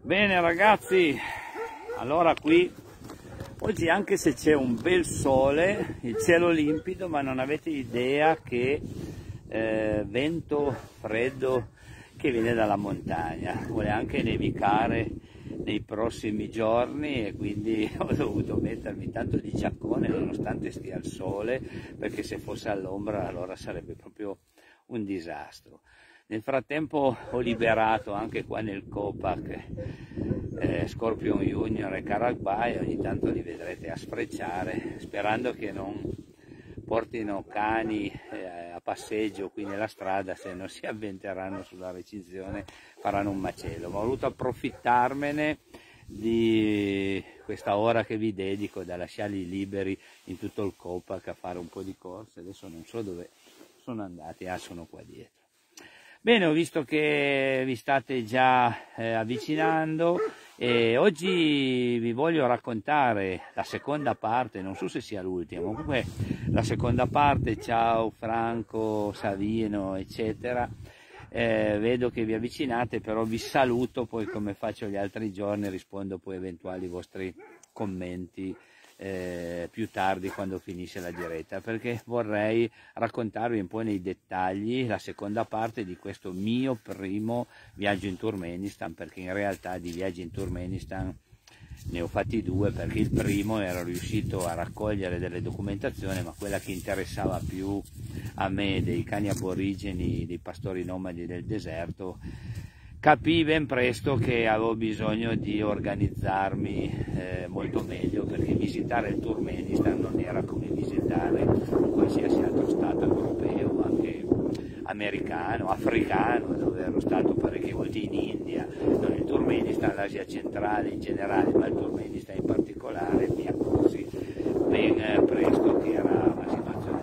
Bene ragazzi, allora qui oggi, anche se c'è un bel sole, il cielo limpido, ma non avete idea che vento freddo che viene dalla montagna. Vuole anche nevicare nei prossimi giorni e quindi ho dovuto mettermi tanto di giaccone nonostante stia al sole, perché se fosse all'ombra allora sarebbe proprio un disastro. Nel frattempo ho liberato anche qua nel Copac Scorpion Junior e Caragbai, ogni tanto li vedrete a sfrecciare, sperando che non portino cani a passeggio qui nella strada, se non si avventeranno sulla recinzione faranno un macello. Ma ho voluto approfittarmene di questa ora che vi dedico, da lasciarli liberi in tutto il Copac a fare un po' di corse. Adesso non so dove sono andati, sono qua dietro. Bene, ho visto che vi state già avvicinando e oggi vi voglio raccontare la seconda parte, non so se sia l'ultima, comunque la seconda parte. Ciao Franco, Savino, eccetera. Vedo che vi avvicinate, però vi saluto, poi come faccio gli altri giorni rispondo poi a eventuali vostri commenti più tardi quando finisce la diretta, perché vorrei raccontarvi un po' nei dettagli la seconda parte di questo mio primo viaggio in Turkmenistan, perché in realtà di viaggi in Turkmenistan ne ho fatti due, perché il primo ero riuscito a raccogliere delle documentazioni, ma quella che interessava più a me dei cani aborigeni, dei pastori nomadi del deserto, capii ben presto che avevo bisogno di organizzarmi molto meglio, perché visitare il Turkmenistan non era come visitare qualsiasi altro stato europeo, anche americano, africano, dove ero stato parecchie volte, in India. Non il Turkmenistan, l'Asia centrale in generale, ma il Turkmenistan in particolare, mi accorsi ben presto che era una situazione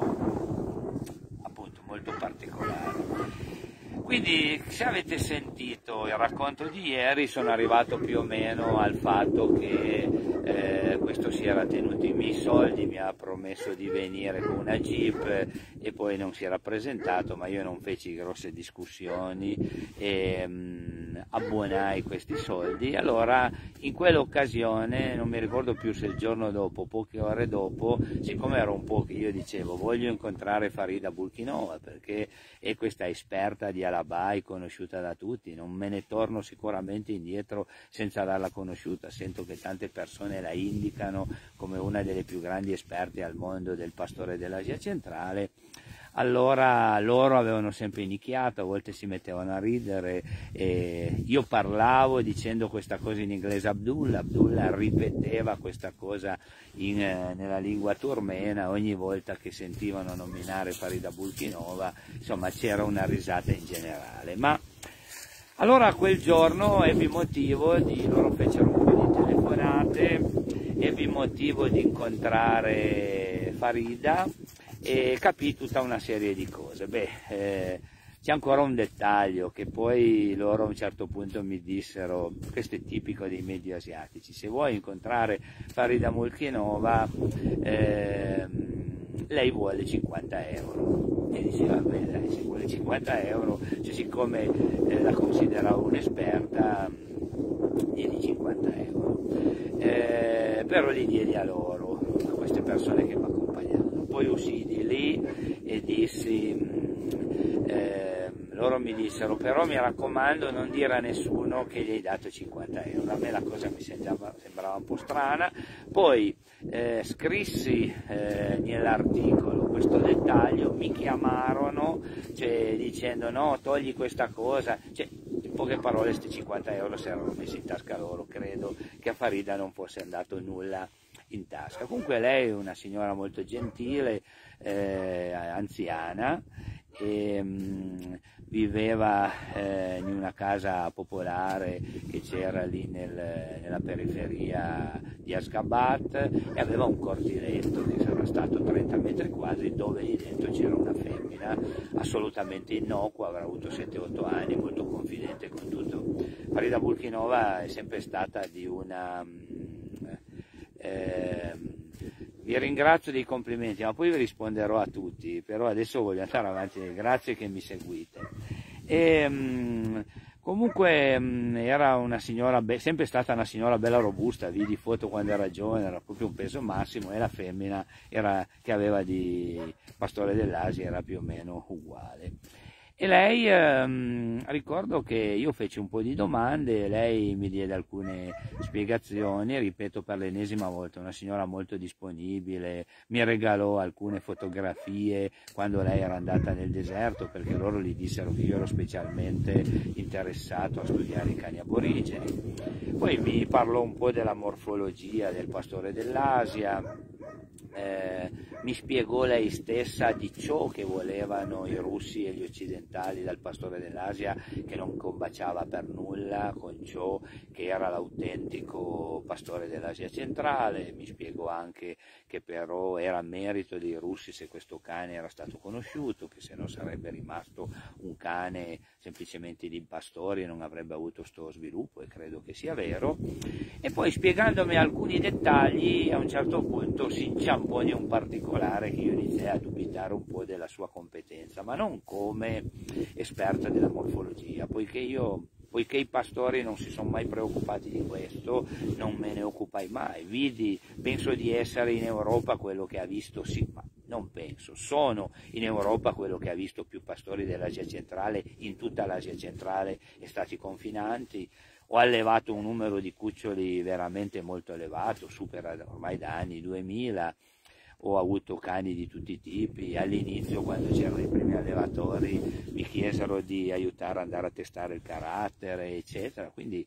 molto particolare. Quindi, se avete sentito il racconto di ieri, sono arrivato più o meno al fatto che questo si era tenuto i miei soldi, mi ha promesso di venire con una Jeep e poi non si era presentato, ma io non feci grosse discussioni e abbonai questi soldi. Allora, in quell'occasione, non mi ricordo più se il giorno dopo, poche ore dopo, siccome ero un po' che io dicevo voglio incontrare Farida Bulkinova, perché è questa esperta di Alabai, conosciuta da tutti, non me ne torno sicuramente indietro senza averla conosciuta. Sento che tante persone la indicano come una delle più grandi esperte al mondo del pastore dell'Asia centrale. Allora loro avevano sempre nicchiato, a volte si mettevano a ridere e io parlavo dicendo questa cosa in inglese, Abdullah ripeteva questa cosa nella lingua turmena ogni volta che sentivano nominare Farida Bulkinova. Insomma, c'era una risata in generale. Ma allora quel giorno ebbi motivo loro fecero un po' di telefonate, ebbi motivo di incontrare Farida e capì tutta una serie di cose. C'è ancora un dettaglio che poi loro a un certo punto mi dissero, questo è tipico dei medio asiatici: se vuoi incontrare Farida Bulkinova lei vuole 50 euro. E diceva, beh dai, se vuole 50 euro, cioè, siccome la consideravo un'esperta, diedi 50 euro. Però li diedi a loro, a queste persone che mi accompagnavano. Poi uscì di lì e dissi, loro mi dissero, però mi raccomando non dire a nessuno che gli hai dato 50 euro. A me la cosa mi sembrava un po' strana. Poi scrissi nell'articolo questo dettaglio, mi chiamarono, cioè, dicendo no, togli questa cosa, cioè, in poche parole questi 50 euro si erano messi in tasca loro. Credo che a Farida non fosse andato nulla in tasca. Comunque lei è una signora molto gentile, anziana, e viveva in una casa popolare che c'era lì nella periferia di Ashgabat, e aveva un cortiletto che sarà stato 30 metri quadri, dove lì dentro c'era una femmina assolutamente innocua, avrà avuto 7-8 anni, molto confidente con tutto. Farida Bulkinova è sempre stata di una vi ringrazio dei complimenti, ma poi vi risponderò a tutti, però adesso voglio andare avanti. Grazie che mi seguite. Comunque era una signora, sempre stata una signora bella robusta, vidi foto quando era giovane, era proprio un peso massimo, e la femmina che aveva di pastore dell'Asia era più o meno uguale. E lei, ricordo che io feci un po' di domande, lei mi diede alcune spiegazioni, ripeto per l'ennesima volta, una signora molto disponibile, mi regalò alcune fotografie quando lei era andata nel deserto, perché loro gli dissero che io ero specialmente interessato a studiare i cani aborigeni. Poi mi parlò un po' della morfologia del pastore dell'Asia, mi spiegò lei stessa di ciò che volevano i russi e gli occidentali dal pastore dell'Asia, che non combaciava per nulla con ciò che era l'autentico pastore dell'Asia centrale. Mi spiegò anche che però era merito dei russi se questo cane era stato conosciuto, che se no sarebbe rimasto un cane semplicemente di pastori e non avrebbe avuto sto sviluppo, e credo che sia vero. E poi, spiegandomi alcuni dettagli, a un certo punto si inciampò in un particolare che io iniziai a dubitare un po' della sua competenza, ma non come esperta della morfologia, poiché i pastori non si sono mai preoccupati di questo, non me ne occupai mai. Penso di essere in Europa quello che ha visto, sì, ma non penso, sono in Europa quello che ha visto più pastori dell'Asia centrale in tutta l'Asia centrale e stati confinanti. Ho allevato un numero di cuccioli veramente molto elevato, supera ormai da anni 2000, ho avuto cani di tutti i tipi. All'inizio, quando c'erano i primi allevatori, mi chiesero di aiutare ad andare a testare il carattere, eccetera, quindi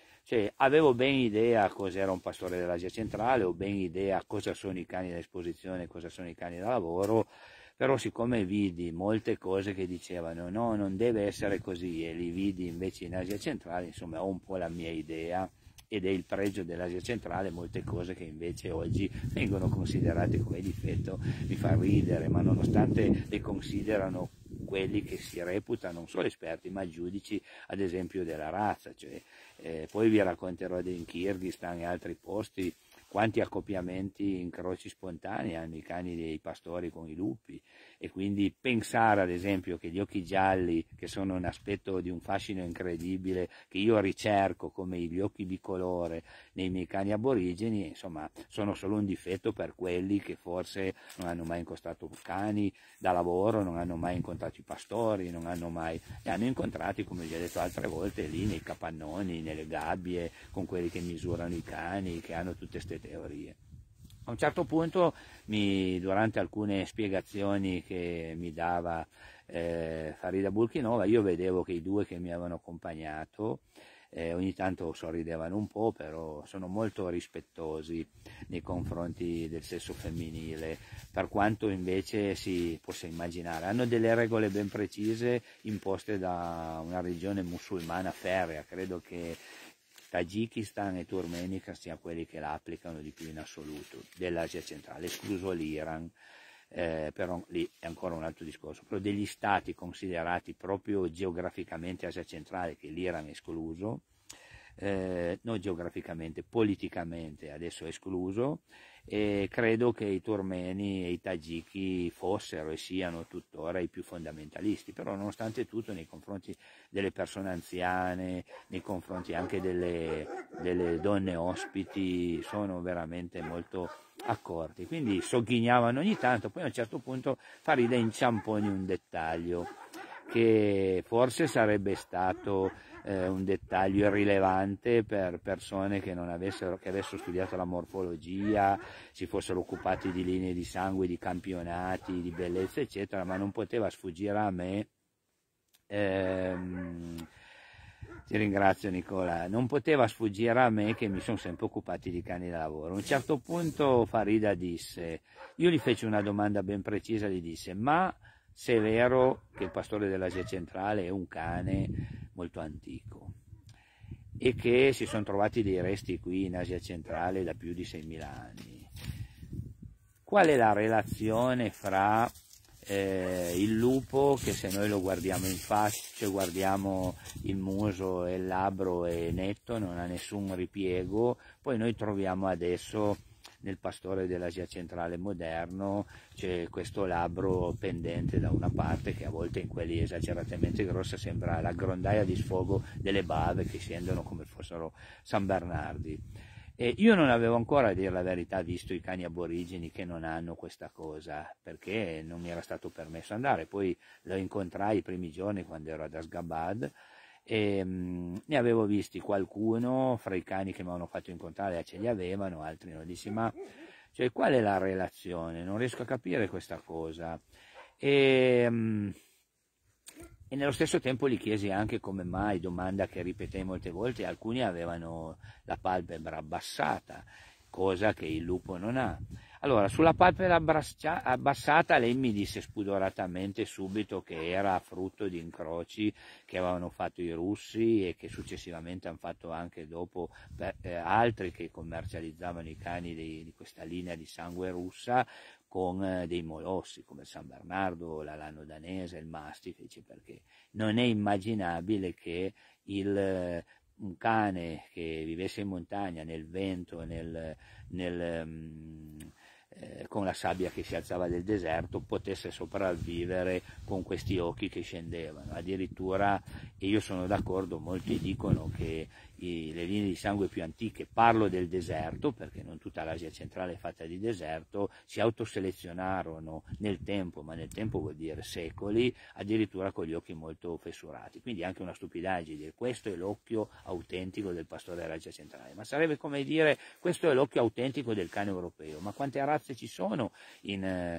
avevo ben idea cos'era un pastore dell'Asia centrale, ho ben idea cosa sono i cani da esposizione, cosa sono i cani da lavoro, però siccome vidi molte cose che dicevano no, non deve essere così, e li vidi invece in Asia centrale, insomma ho un po' la mia idea, ed è il pregio dell'Asia centrale, molte cose che invece oggi vengono considerate come difetto. Mi fa ridere, ma nonostante le considerano quelli che si reputano non solo esperti ma giudici, ad esempio, della razza. Poi vi racconterò in Kirghizistan e altri posti quanti accoppiamenti, incroci spontanei hanno i cani dei pastori con i lupi, e quindi pensare ad esempio che gli occhi gialli, che sono un aspetto di un fascino incredibile che io ricerco come gli occhi bicolore nei miei cani aborigeni, insomma sono solo un difetto per quelli che forse non hanno mai incontrato cani da lavoro, non hanno mai incontrato i pastori, li hanno incontrati, come vi ho detto altre volte, lì nei capannoni, nelle gabbie, con quelli che misurano i cani, che hanno tutte queste teorie. A un certo punto, durante alcune spiegazioni che mi dava Farida Bulkinova, io vedevo che i due che mi avevano accompagnato ogni tanto sorridevano un po', però sono molto rispettosi nei confronti del sesso femminile, per quanto invece si possa immaginare. Hanno delle regole ben precise imposte da una regione musulmana ferrea, credo che Tagikistan e Turkmenistan siano quelli che la applicano di più in assoluto, dell'Asia centrale, escluso l'Iran, però lì è ancora un altro discorso. Però degli stati considerati proprio geograficamente Asia centrale, che l'Iran è escluso, non geograficamente, politicamente adesso è escluso, e credo che i turmeni e i tagiki fossero e siano tuttora i più fondamentalisti, però nonostante tutto nei confronti delle persone anziane, nei confronti anche delle donne ospiti, sono veramente molto accorti, quindi sogghignavano ogni tanto. Poi a un certo punto Farida inciampò in un dettaglio che forse sarebbe stato un dettaglio irrilevante per persone che avessero studiato la morfologia, si fossero occupati di linee di sangue, di campionati, di bellezza eccetera, ma non poteva sfuggire a me, ti ringrazio Nicola, non poteva sfuggire a me che mi sono sempre occupati di cani da lavoro. A un certo punto Farida disse, io gli feci una domanda ben precisa, gli disse, ma se è vero che il pastore dell'Asia centrale è un cane molto antico e che si sono trovati dei resti qui in Asia centrale da più di 6.000 anni, qual è la relazione fra il lupo, che se noi lo guardiamo in faccia, guardiamo il muso e il labbro è netto, non ha nessun ripiego, poi noi troviamo adesso nel pastore dell'Asia centrale moderno c'è questo labbro pendente da una parte che a volte in quelli esageratamente grossa sembra la grondaia di sfogo delle bave che scendono come fossero San Bernardi. E io non avevo ancora, a dire la verità, visto i cani aborigeni che non hanno questa cosa, perché non mi era stato permesso andare. Poi lo incontrai i primi giorni quando ero ad Asgabad e ne avevo visti qualcuno fra i cani che mi avevano fatto incontrare, ce li avevano, altri no. Dissi, ma cioè, qual è la relazione? Non riesco a capire questa cosa. E nello stesso tempo gli chiesi anche come mai, domanda che ripetei molte volte, alcuni avevano la palpebra abbassata, cosa che il lupo non ha. Allora, sulla palpebra abbassata lei mi disse spudoratamente subito che era frutto di incroci che avevano fatto i russi e che successivamente hanno fatto anche dopo altri che commercializzavano i cani di questa linea di sangue russa con dei molossi come il San Bernardo, l'alano danese, il Mastiff, perché non è immaginabile che un cane che vivesse in montagna, nel vento, con la sabbia che si alzava del deserto, potesse sopravvivere con questi occhi che scendevano. Addirittura, e io sono d'accordo, molti dicono che le linee di sangue più antiche, parlo del deserto perché non tutta l'Asia centrale è fatta di deserto, si autoselezionarono nel tempo, ma nel tempo vuol dire secoli, addirittura con gli occhi molto fessurati. Quindi anche una stupidaggine dire questo è l'occhio autentico del pastore dell'Asia centrale, ma sarebbe come dire questo è l'occhio autentico del cane europeo. Ma quante razze ci sono in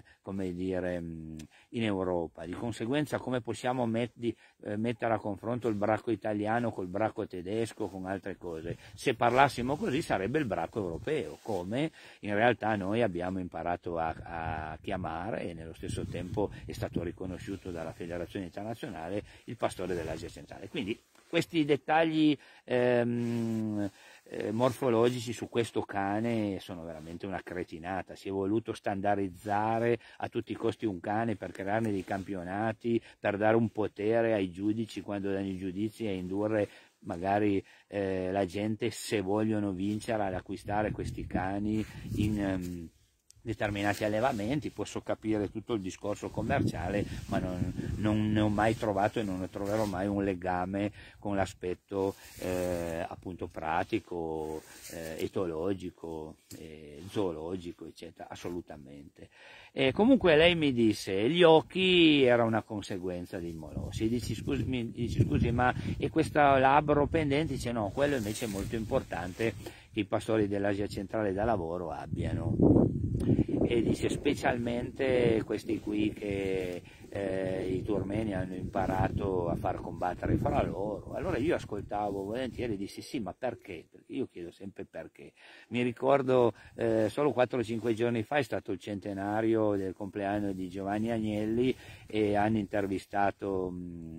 Europa? Di conseguenza come possiamo mettere a confronto il bracco italiano col bracco tedesco, con altre cose? Se parlassimo così sarebbe il bracco europeo, come in realtà noi abbiamo imparato a chiamare, e nello stesso tempo è stato riconosciuto dalla Federazione Internazionale, il pastore dell'Asia centrale. Quindi questi dettagli morfologici su questo cane sono veramente una cretinata. Si è voluto standardizzare a tutti i costi un cane per crearne dei campionati, per dare un potere ai giudici quando danno i giudizi e indurre magari la gente, se vogliono vincere, ad acquistare questi cani in determinati allevamenti. Posso capire tutto il discorso commerciale, ma non ne ho mai trovato e non ne troverò mai un legame con l'aspetto appunto pratico, etologico, zoologico, eccetera, assolutamente. E comunque lei mi disse gli occhi era una conseguenza dei molossi. Dici scusi, ma e questo labbro pendente? Dice no, quello invece è molto importante che i pastori dell'Asia centrale da lavoro abbiano. E dice specialmente questi qui che i turmeni hanno imparato a far combattere fra loro. Allora io ascoltavo volentieri e dissi sì, ma perché? Perché io chiedo sempre perché. Mi ricordo solo 4-5 giorni fa è stato il centenario del compleanno di Giovanni Agnelli e hanno intervistato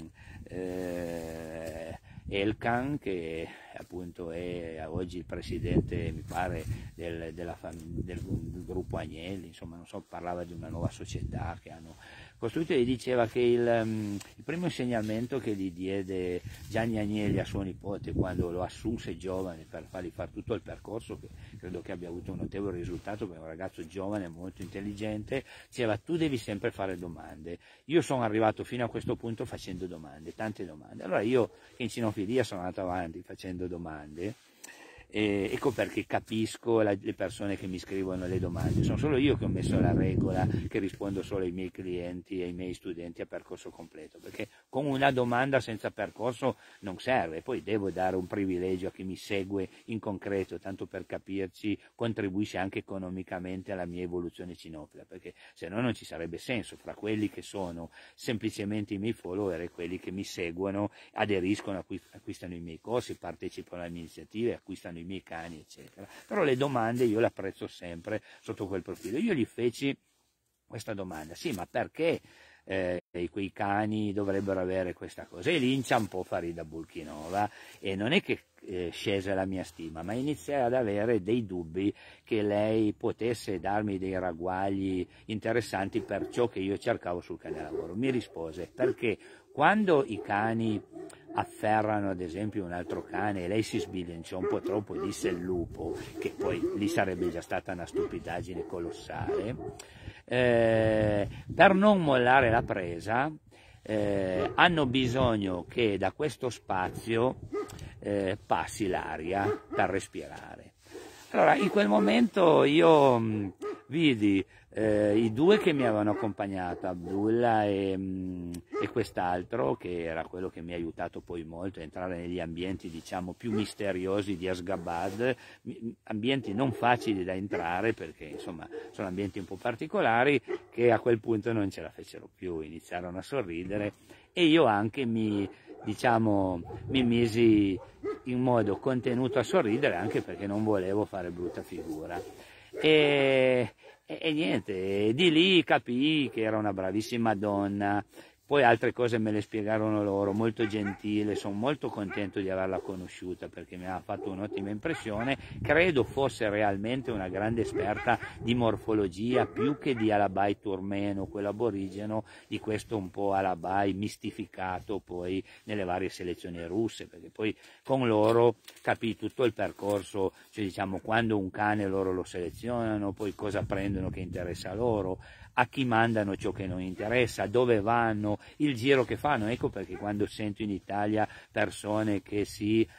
Elkan, che appunto è oggi il presidente, mi pare, del gruppo Agnelli, insomma, non so, parlava di una nuova società che hanno costruito e diceva che il primo insegnamento che gli diede Gianni Agnelli a suo nipote quando lo assunse giovane per fargli fare tutto il percorso, che credo che abbia avuto un notevole risultato perché è un ragazzo giovane, molto intelligente, diceva tu devi sempre fare domande. Io sono arrivato fino a questo punto facendo domande, tante domande. Allora io che in cinofilia sono andato avanti facendo domande. Ecco perché capisco le persone che mi scrivono le domande. Sono solo io che ho messo la regola che rispondo solo ai miei clienti e ai miei studenti a percorso completo, perché con una domanda senza percorso non serve. Poi devo dare un privilegio a chi mi segue in concreto, tanto per capirci, contribuisce anche economicamente alla mia evoluzione cinofila, perché se no non ci sarebbe senso fra quelli che sono semplicemente i miei follower e quelli che mi seguono, aderiscono, acquistano i miei corsi, partecipano alle mie iniziative, acquistano i miei cani, eccetera. Però le domande io le apprezzo sempre sotto quel profilo. Io gli feci questa domanda: sì, ma perché quei cani dovrebbero avere questa cosa? E lì inciampò Farida Bulchinova e non è che scese la mia stima, ma iniziai ad avere dei dubbi che lei potesse darmi dei ragguagli interessanti per ciò che io cercavo sul cane lavoro. Mi rispose: perché quando i cani afferrano ad esempio un altro cane e lei si sbilanciò un po' troppo e disse il lupo, che poi lì sarebbe già stata una stupidaggine colossale, per non mollare la presa hanno bisogno che da questo spazio passi l'aria per respirare. Allora in quel momento io vidi i due che mi avevano accompagnato, Abdullah e quest'altro, che era quello che mi ha aiutato poi molto a entrare negli ambienti diciamo più misteriosi di Ashgabat, ambienti non facili da entrare perché insomma sono ambienti un po' particolari, che a quel punto non ce la fecero più, iniziarono a sorridere e io anche mi misi in modo contenuto a sorridere, anche perché non volevo fare brutta figura. E niente, di lì capii che era una bravissima donna, poi altre cose me le spiegarono loro, molto gentile, sono molto contento di averla conosciuta perché mi ha fatto un'ottima impressione, credo fosse realmente una grande esperta di morfologia, più che di Alabai turmeno, quello aborigeno, di questo un po' Alabai mistificato poi nelle varie selezioni russe, perché poi con loro capì tutto il percorso, cioè diciamo quando un cane loro lo selezionano, poi cosa prendono che interessa a loro, a chi mandano ciò che non interessa, dove vanno, il giro che fanno. Ecco perché quando sento in Italia persone che si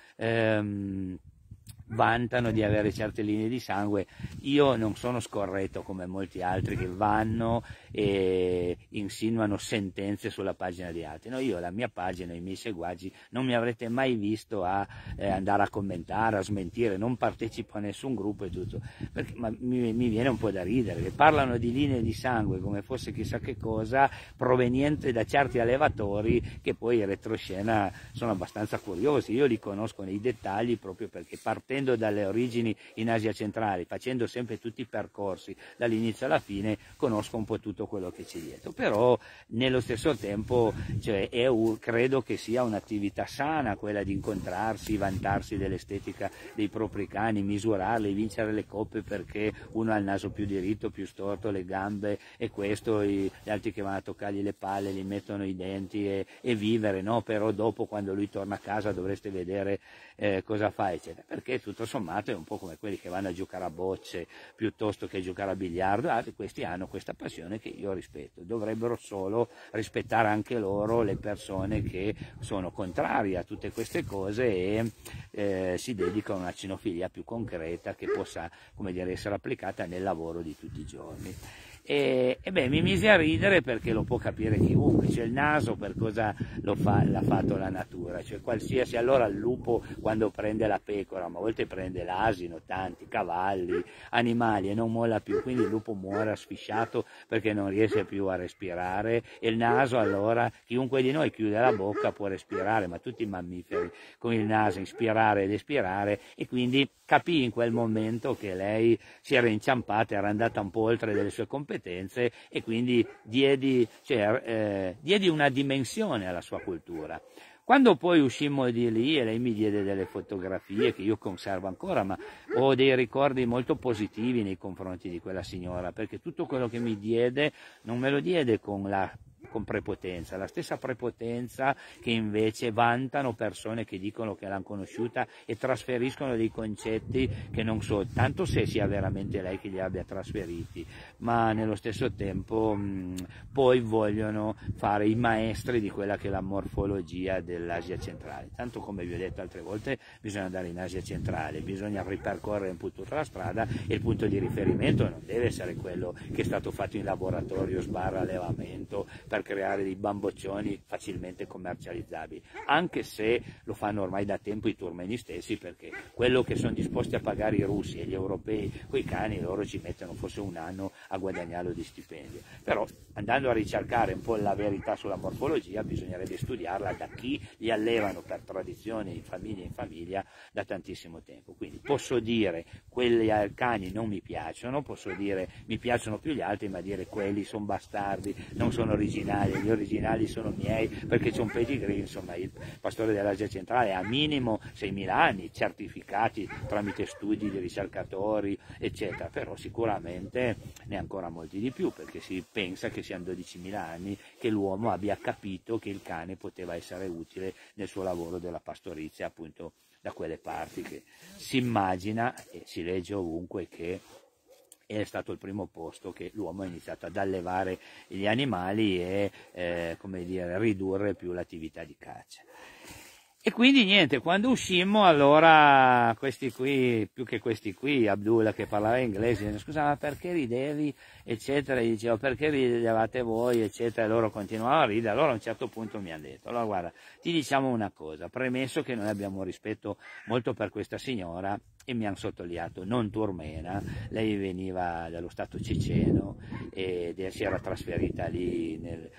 vantano di avere certe linee di sangue, io non sono scorretto come molti altri che vanno e insinuano sentenze sulla pagina di altri. No, io la mia pagina, i miei seguaci, non mi avrete mai visto a andare a commentare, a smentire, non partecipo a nessun gruppo e tutto, perché, ma mi viene un po' da ridere, che parlano di linee di sangue come fosse chissà che cosa proveniente da certi allevatori che poi in retroscena sono abbastanza curiosi. Io li conosco nei dettagli proprio perché partendo dalle origini in Asia centrale, facendo sempre tutti i percorsi dall'inizio alla fine, conosco un po' tutto quello che c'è dietro, però nello stesso tempo cioè, credo che sia un'attività sana quella di incontrarsi, vantarsi dell'estetica dei propri cani, misurarli, vincere le coppe perché uno ha il naso più diritto, più storto, le gambe e questo, gli altri che vanno a toccargli le palle, gli mettono i denti e vivere, no? Però dopo quando lui torna a casa dovreste vedere cosa fa, eccetera, perché tutto sommato è un po' come quelli che vanno a giocare a bocce piuttosto che a giocare a biliardo, questi hanno questa passione che io rispetto, dovrebbero solo rispettare anche loro le persone che sono contrarie a tutte queste cose e si dedicano a una cinofilia più concreta che possa, come dire, essere applicata nel lavoro di tutti i giorni. E beh, mi misi a ridere perché lo può capire chiunque, cioè il naso per cosa l'ha fatto la natura, cioè qualsiasi, allora il lupo quando prende la pecora, ma a volte prende l'asino, tanti cavalli, animali e non molla più, quindi il lupo muore asfissiato perché non riesce più a respirare e il naso allora, chiunque di noi chiude la bocca può respirare, ma tutti i mammiferi con il naso inspirare ed espirare e quindi capì in quel momento che lei si era inciampata, era andata un po' oltre delle sue competenze e quindi diedi una dimensione alla sua cultura. Quando poi uscimmo di lì e lei mi diede delle fotografie che io conservo ancora, ma ho dei ricordi molto positivi nei confronti di quella signora, perché tutto quello che mi diede non me lo diede con prepotenza, la stessa prepotenza che invece vantano persone che dicono che l'hanno conosciuta e trasferiscono dei concetti che non so tanto se sia veramente lei che li abbia trasferiti, ma nello stesso tempo poi vogliono fare i maestri di quella che è la morfologia dell'Asia centrale. Tanto come vi ho detto altre volte, bisogna andare in Asia centrale, bisogna ripercorrere un po' tutta la strada e il punto di riferimento non deve essere quello che è stato fatto in laboratorio /allevamento per creare dei bamboccioni facilmente commercializzabili, anche se lo fanno ormai da tempo i turmeni stessi, perché quello che sono disposti a pagare i russi e gli europei coi cani, loro ci mettono forse un anno a guadagnarlo di stipendio. Però andando a ricercare un po' la verità sulla morfologia bisognerebbe studiarla da chi li allevano per tradizione in famiglia da tantissimo tempo. Quindi posso dire quelli cani non mi piacciono, posso dire mi piacciono più gli altri, ma dire quelli sono bastardi, non sono originali originali, gli originali sono miei perché c'è un pedigree, insomma il pastore dell'Asia centrale ha minimo 6.000 anni, certificati tramite studi di ricercatori, eccetera, però sicuramente ne ha ancora molti di più, perché si pensa che siano 12.000 anni che l'uomo abbia capito che il cane poteva essere utile nel suo lavoro della pastorizia, appunto da quelle parti, che si immagina e si legge ovunque che è stato il primo posto che l'uomo ha iniziato ad allevare gli animali e come dire, ridurre più l'attività di caccia. E quindi niente, quando uscimmo, allora questi qui, più che questi qui, Abdullah che parlava inglese, scusa, ma perché ridevi, eccetera, gli dicevo perché ridevate voi, eccetera, e loro continuavano a ridere. Allora a un certo punto mi hanno detto, allora guarda, ti diciamo una cosa, premesso che noi abbiamo rispetto molto per questa signora, e mi hanno sottolineato, non turmena, lei veniva dallo stato ceceno e si era trasferita lì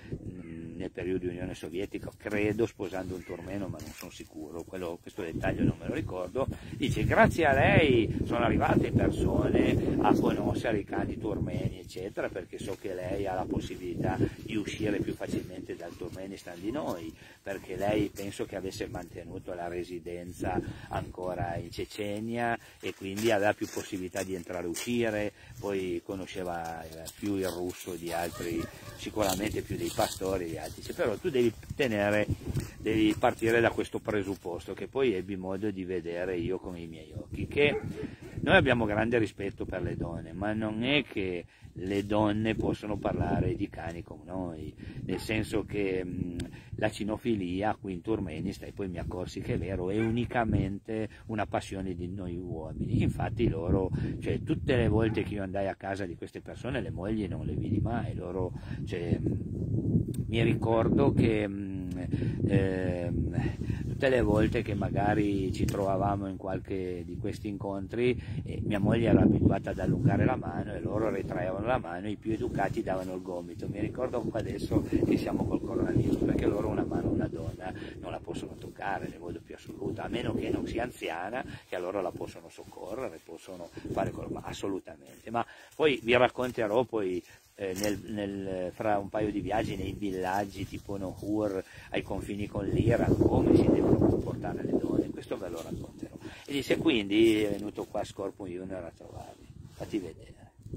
nel periodo di Unione Sovietica, credo, sposando un turmeno, ma non sono sicuro, questo dettaglio non me lo ricordo. Dice, grazie a lei sono arrivate persone a conoscere i cani turmeni, eccetera, perché so che lei ha la possibilità di uscire più facilmente dal Turkmenistan di noi, perché lei penso che avesse mantenuto la residenza ancora in Cecenia e quindi aveva più possibilità di entrare e uscire, poi conosceva più il russo di altri, sicuramente più dei pastori di altri. Però tu devi partire da questo presupposto che poi ebbi modo di vedere io con i miei occhi, che noi abbiamo grande rispetto per le donne, ma non è che le donne possono parlare di cani con noi, nel senso che la cinofilia qui in Turkmenistan, e poi mi accorsi che è vero, è unicamente una passione di noi uomini. Infatti loro, cioè tutte le volte che io andai a casa di queste persone, le mogli non le vidi mai, loro, cioè, mi ricordo che tutte le volte che magari ci trovavamo in qualche di questi incontri, mia moglie era abituata ad allungare la mano e loro ritraevano la mano, i più educati davano il gomito. Mi ricordo adesso che siamo col coronavirus, perché loro una mano una donna non la possono toccare nel modo più assoluto, a meno che non sia anziana, che allora la possono soccorrere, possono fare quello, ma assolutamente. Ma poi vi racconterò poi fra un paio di viaggi nei villaggi tipo Nohur ai confini con l'Iran come si devono comportare le donne, questo ve lo racconterò. E disse, quindi è venuto qua Scorpio Junior a trovarmi, fatti vedere.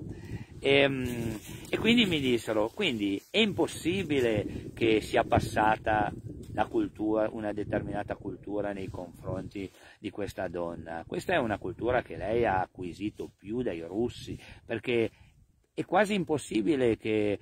E quindi mi dissero, quindi è impossibile che sia passata la cultura, una determinata cultura nei confronti di questa donna. Questa è una cultura che lei ha acquisito più dai russi, perché è quasi impossibile che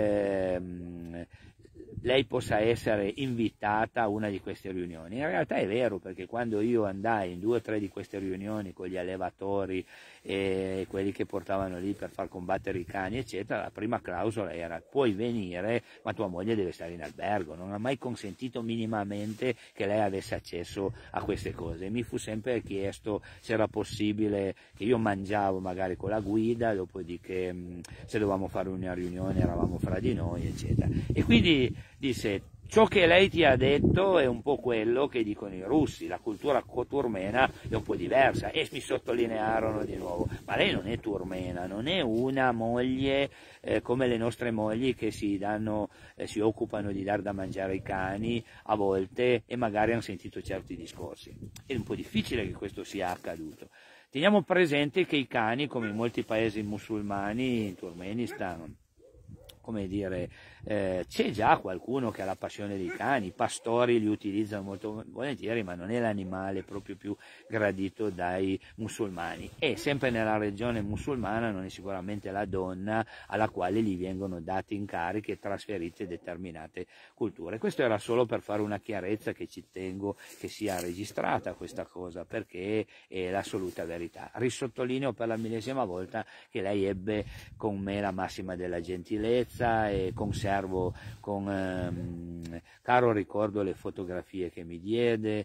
lei possa essere invitata a una di queste riunioni. In realtà è vero, perché quando io andai in 2 o 3 di queste riunioni con gli allevatori e quelli che portavano lì per far combattere i cani, eccetera, la prima clausola era: puoi venire, ma tua moglie deve stare in albergo. Non ha mai consentito minimamente che lei avesse accesso a queste cose. Mi fu sempre chiesto se era possibile, che io mangiavo magari con la guida, dopodiché se dovevamo fare una riunione eravamo fra di noi, eccetera. E quindi disse, ciò che lei ti ha detto è un po' quello che dicono i russi, la cultura turmena è un po' diversa, e mi sottolinearono di nuovo, ma lei non è turmena, non è una moglie come le nostre mogli che si occupano di dar da mangiare ai cani a volte e magari hanno sentito certi discorsi. È un po' difficile che questo sia accaduto. Teniamo presente che i cani, come in molti paesi musulmani, in Turkmenistan, come dire, c'è già qualcuno che ha la passione dei cani, i pastori li utilizzano molto volentieri, ma non è l'animale proprio più gradito dai musulmani, e sempre nella regione musulmana non è sicuramente la donna alla quale gli vengono dati incarichi e trasferite determinate culture. Questo era solo per fare una chiarezza, che ci tengo che sia registrata questa cosa, perché è l'assoluta verità. Risottolineo per la millesima volta che lei ebbe con me la massima della gentilezza, e conservo con caro ricordo le fotografie che mi diede,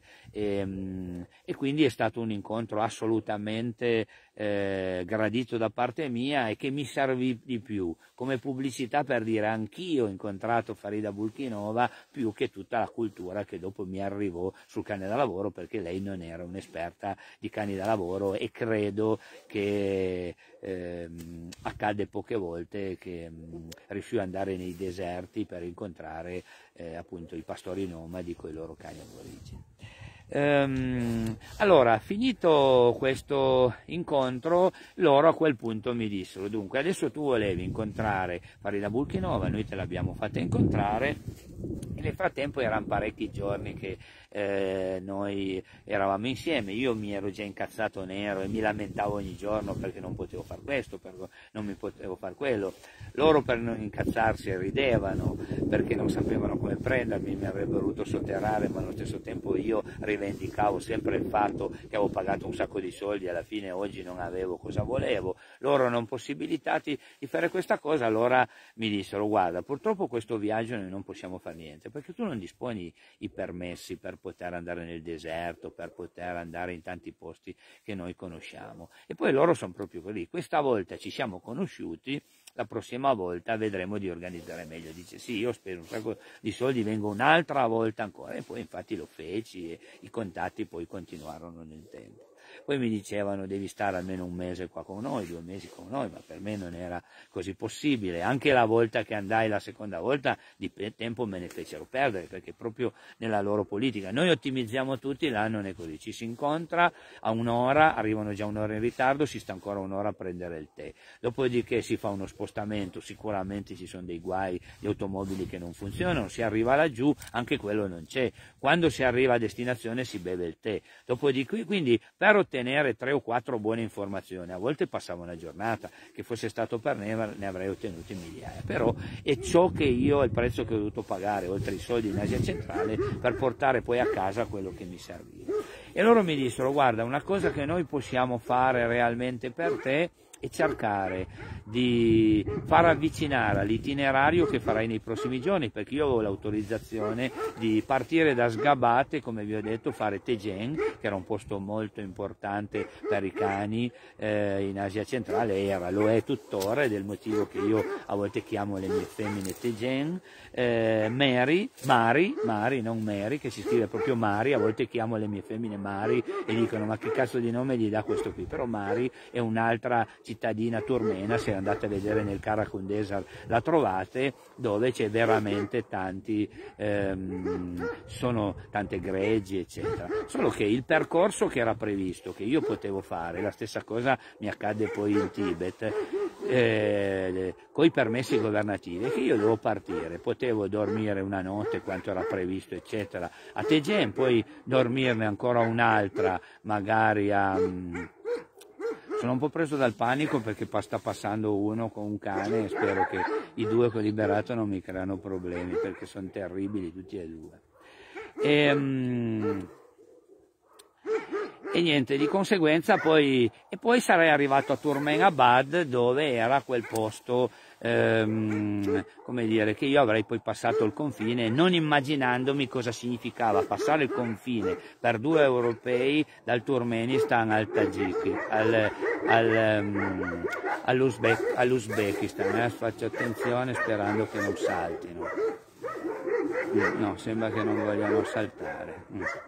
e quindi è stato un incontro assolutamente gradito da parte mia, e che mi servì di più come pubblicità per dire: anch'io ho incontrato Farida Bulkinova, più che tutta la cultura che dopo mi arrivò sul cane da lavoro, perché lei non era un'esperta di cani da lavoro, e credo che accadde poche volte che riuscì ad andare nei deserti deserti per incontrare appunto i pastori nomadi con i loro cani aborigeni. Allora, finito questo incontro, loro a quel punto mi dissero: dunque, adesso tu volevi incontrare Farida Bulkinova, noi te l'abbiamo fatta incontrare, e nel frattempo erano parecchi giorni che noi eravamo insieme. Io mi ero già incazzato nero e mi lamentavo ogni giorno perché non potevo fare questo, perché non mi potevo fare quello. Loro, per non incazzarsi, ridevano perché non sapevano come prendermi, mi avrebbero voluto sotterrare, ma allo stesso tempo io rivendicavo sempre il fatto che avevo pagato un sacco di soldi e alla fine oggi non avevo cosa volevo. Loro, non possibilitati di fare questa cosa, allora mi dissero: guarda, purtroppo questo viaggio noi non possiamo fare niente perché tu non disponi i permessi per poter andare nel deserto, per poter andare in tanti posti che noi conosciamo. E poi loro sono proprio così: questa volta ci siamo conosciuti, la prossima volta vedremo di organizzare meglio. Dice: sì, io spero un sacco di soldi, vengo un'altra volta ancora. E poi infatti lo feci e i contatti poi continuarono nel tempo. Poi mi dicevano: devi stare almeno un mese qua con noi, 2 mesi con noi, ma per me non era così possibile. Anche la volta che andai, la seconda volta, di tempo me ne fecero perdere, perché proprio nella loro politica noi ottimizziamo tutti, là non è così. Ci si incontra a un'ora, arrivano già un'ora in ritardo, si sta ancora un'ora a prendere il tè, dopodiché si fa uno spostamento, sicuramente ci sono dei guai di automobili che non funzionano, si arriva laggiù, anche quello non c'è, quando si arriva a destinazione si beve il tè, dopodiché, quindi per ottenere 3 o 4 buone informazioni, a volte passava una giornata, che fosse stato per ne avrei ottenuti migliaia, però è ciò che io, il prezzo che ho dovuto pagare, oltre i soldi in Asia centrale, per portare poi a casa quello che mi serviva. E loro mi dissero: guarda, una cosa che noi possiamo fare realmente per te e cercare di far avvicinare all'itinerario che farai nei prossimi giorni, perché io avevo l'autorizzazione di partire da Sgabate, come vi ho detto, fare Tegen, che era un posto molto importante per i cani in Asia centrale, lo è tuttora, ed è il motivo che io a volte chiamo le mie femmine Tegen, Mari, non Mary, che si scrive proprio Mari, a volte chiamo le mie femmine Mari e dicono: ma che cazzo di nome gli dà questo qui? Però Mari è un'altra cittadina turmena, se andate a vedere nel Karakum Desert la trovate, dove c'è veramente tanti, sono tante greggi eccetera, solo che il percorso che era previsto, che io potevo fare, la stessa cosa mi accadde poi in Tibet, con i permessi governativi, che io dovevo partire, potevo dormire una notte quanto era previsto eccetera a Tegen, poi dormirne ancora un'altra magari a... Sono un po' preso dal panico perché sta passando uno con un cane e spero che i 2 che ho liberato non mi creano problemi, perché sono terribili tutti e 2. E niente, di conseguenza poi sarei arrivato a Turmenabad, dove era quel posto, come dire, che io avrei poi passato il confine, non immaginandomi cosa significava passare il confine per 2 europei dal Turkmenistan al all'Uzbekistan. Faccio attenzione sperando che non saltino. No, sembra che non vogliano saltare.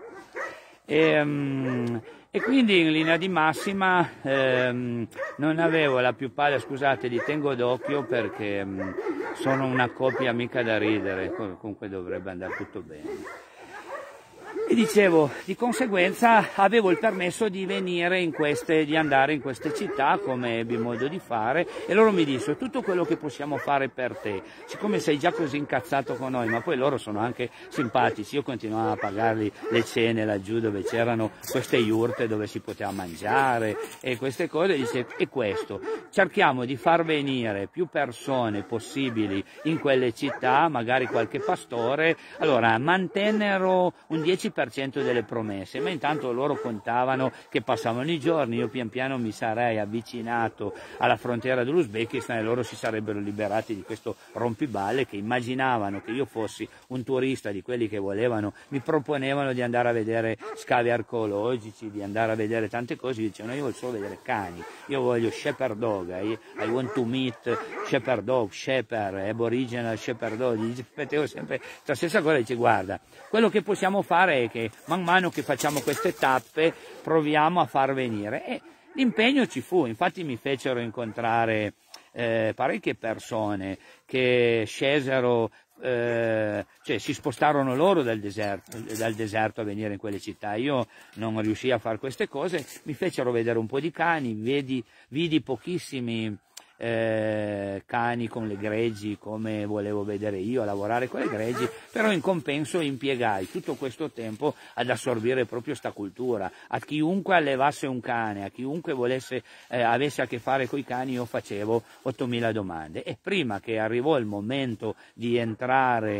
E quindi in linea di massima non avevo la più pallida, scusate, li tengo d'occhio perché sono una coppia mica da ridere, comunque dovrebbe andare tutto bene. E dicevo, di conseguenza avevo il permesso di venire di andare in queste città, come ebbi modo di fare, e loro mi dissero: tutto quello che possiamo fare per te, siccome sei già così incazzato con noi, ma poi loro sono anche simpatici, io continuavo a pagarli le cene laggiù dove c'erano queste yurte dove si poteva mangiare e queste cose, dice: e questo, cerchiamo di far venire più persone possibili in quelle città, magari qualche pastore. Allora mantennero un 10% delle promesse, ma intanto loro contavano che passavano i giorni, io pian piano mi sarei avvicinato alla frontiera dell'Uzbekistan e loro si sarebbero liberati di questo rompiballe, che immaginavano che io fossi un turista di quelli che volevano, mi proponevano di andare a vedere scavi archeologici, di andare a vedere tante cose. Io dicevo: no, io voglio solo vedere cani, io voglio shepherd dog, I want to meet shepherd dog, shepherd, aboriginal shepherd dog. Gli ripetevo sempre la stessa cosa. Dice: guarda, quello che possiamo fare è che man mano che facciamo queste tappe proviamo a far venire, e l'impegno ci fu. Infatti mi fecero incontrare parecchie persone che scesero, cioè si spostarono loro dal deserto a venire in quelle città. Io non riuscii a fare queste cose, mi fecero vedere un po' di cani, vidi pochissimi cani con le greggi come volevo vedere io, a lavorare con le greggi, però in compenso impiegai tutto questo tempo ad assorbire proprio sta cultura. A chiunque allevasse un cane, a chiunque volesse, avesse a che fare con i cani, io facevo 8000 domande, e prima che arrivò il momento di entrare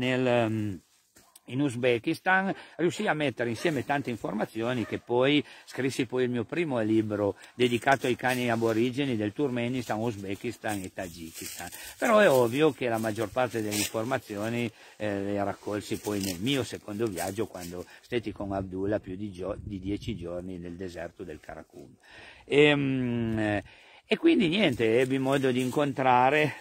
in Uzbekistan riuscii a mettere insieme tante informazioni che poi scrissi il mio primo libro dedicato ai cani aborigeni del Turkmenistan, Uzbekistan e Tagikistan. Però è ovvio che la maggior parte delle informazioni le raccolsi poi nel mio secondo viaggio, quando stetti con Abdullah più di 10 giorni nel deserto del Karakum. E quindi niente, ebbi modo di incontrare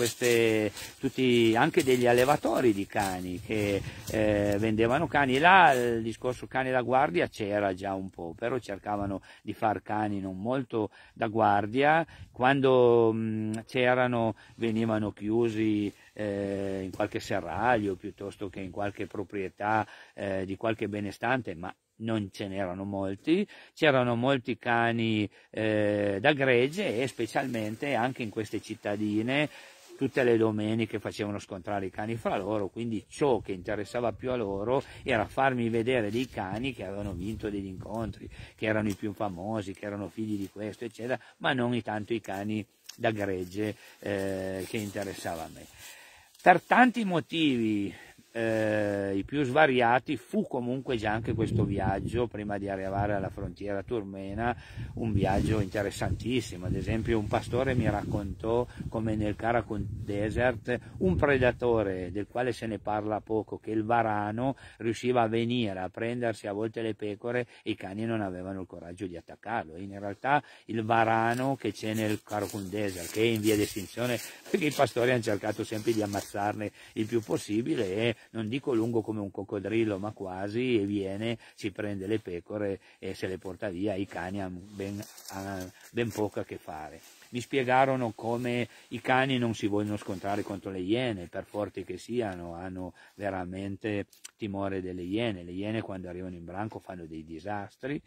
anche degli allevatori di cani che vendevano cani. Là il discorso cani da guardia c'era già un po', però cercavano di far cani non molto da guardia. Quando c'erano, venivano chiusi in qualche serraglio piuttosto che in qualche proprietà di qualche benestante, ma non ce n'erano molti. C'erano molti cani da gregge, e specialmente anche in queste cittadine tutte le domeniche facevano scontrare i cani fra loro, quindi ciò che interessava più a loro era farmi vedere dei cani che avevano vinto degli incontri, che erano i più famosi, che erano figli di questo eccetera, ma non tanto i cani da gregge che interessava a me. Per tanti motivi i più svariati fu comunque già anche questo viaggio, prima di arrivare alla frontiera turmena, un viaggio interessantissimo. Ad esempio un pastore mi raccontò come nel Karakum Desert un predatore del quale se ne parla poco, che il varano riusciva a venire a prendersi a volte le pecore e i cani non avevano il coraggio di attaccarlo. In realtà il varano che c'è nel Karakum Desert, che è in via di estinzione perché i pastori hanno cercato sempre di ammazzarne il più possibile, e non dico lungo come un coccodrillo, ma quasi, e viene, si prende le pecore e se le porta via. I cani hanno ben poco a che fare. Mi spiegarono come i cani non si vogliono scontrare contro le iene, per forti che siano, hanno veramente timore delle iene. Le iene quando arrivano in branco fanno dei disastri.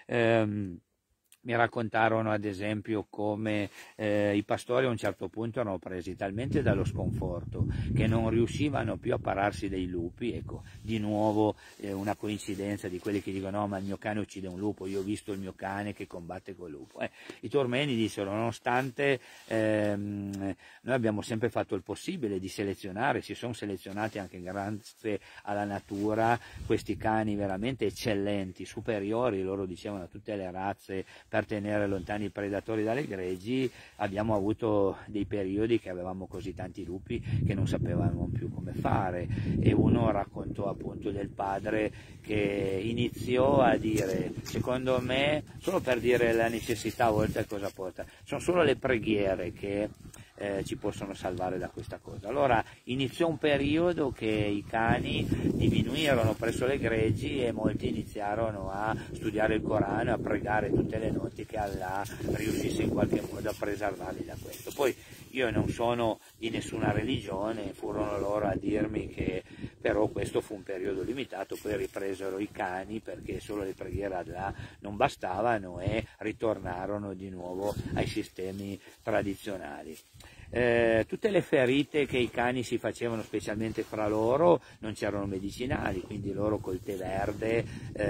Mi raccontarono ad esempio come i pastori a un certo punto erano presi talmente dallo sconforto che non riuscivano più a pararsi dei lupi. Ecco, di nuovo una coincidenza di quelli che dicono: no, ma il mio cane uccide un lupo, io ho visto il mio cane che combatte col lupo. I turmeni dissero: nonostante noi abbiamo sempre fatto il possibile di selezionare, si sono selezionati anche grazie alla natura questi cani veramente eccellenti, superiori, loro dicevano, a tutte le razze, per tenere lontani i predatori dalle greggi. Abbiamo avuto dei periodi che avevamo così tanti lupi che non sapevamo più come fare, e uno raccontò appunto del padre che iniziò a dire: secondo me, solo per dire la necessità a volte cosa porta, sono solo le preghiere che ci possono salvare da questa cosa. Allora iniziò un periodo che i cani diminuirono presso le greggi e molti iniziarono a studiare il Corano e a pregare tutte le notti che Allah riuscisse in qualche modo a preservarli da questo. Poi io non sono di nessuna religione, furono loro a dirmi che però questo fu un periodo limitato, poi ripresero i cani perché solo le preghiere ad Allah non bastavano e ritornarono di nuovo ai sistemi tradizionali. Tutte le ferite che i cani si facevano, specialmente fra loro, non c'erano medicinali, quindi loro col tè verde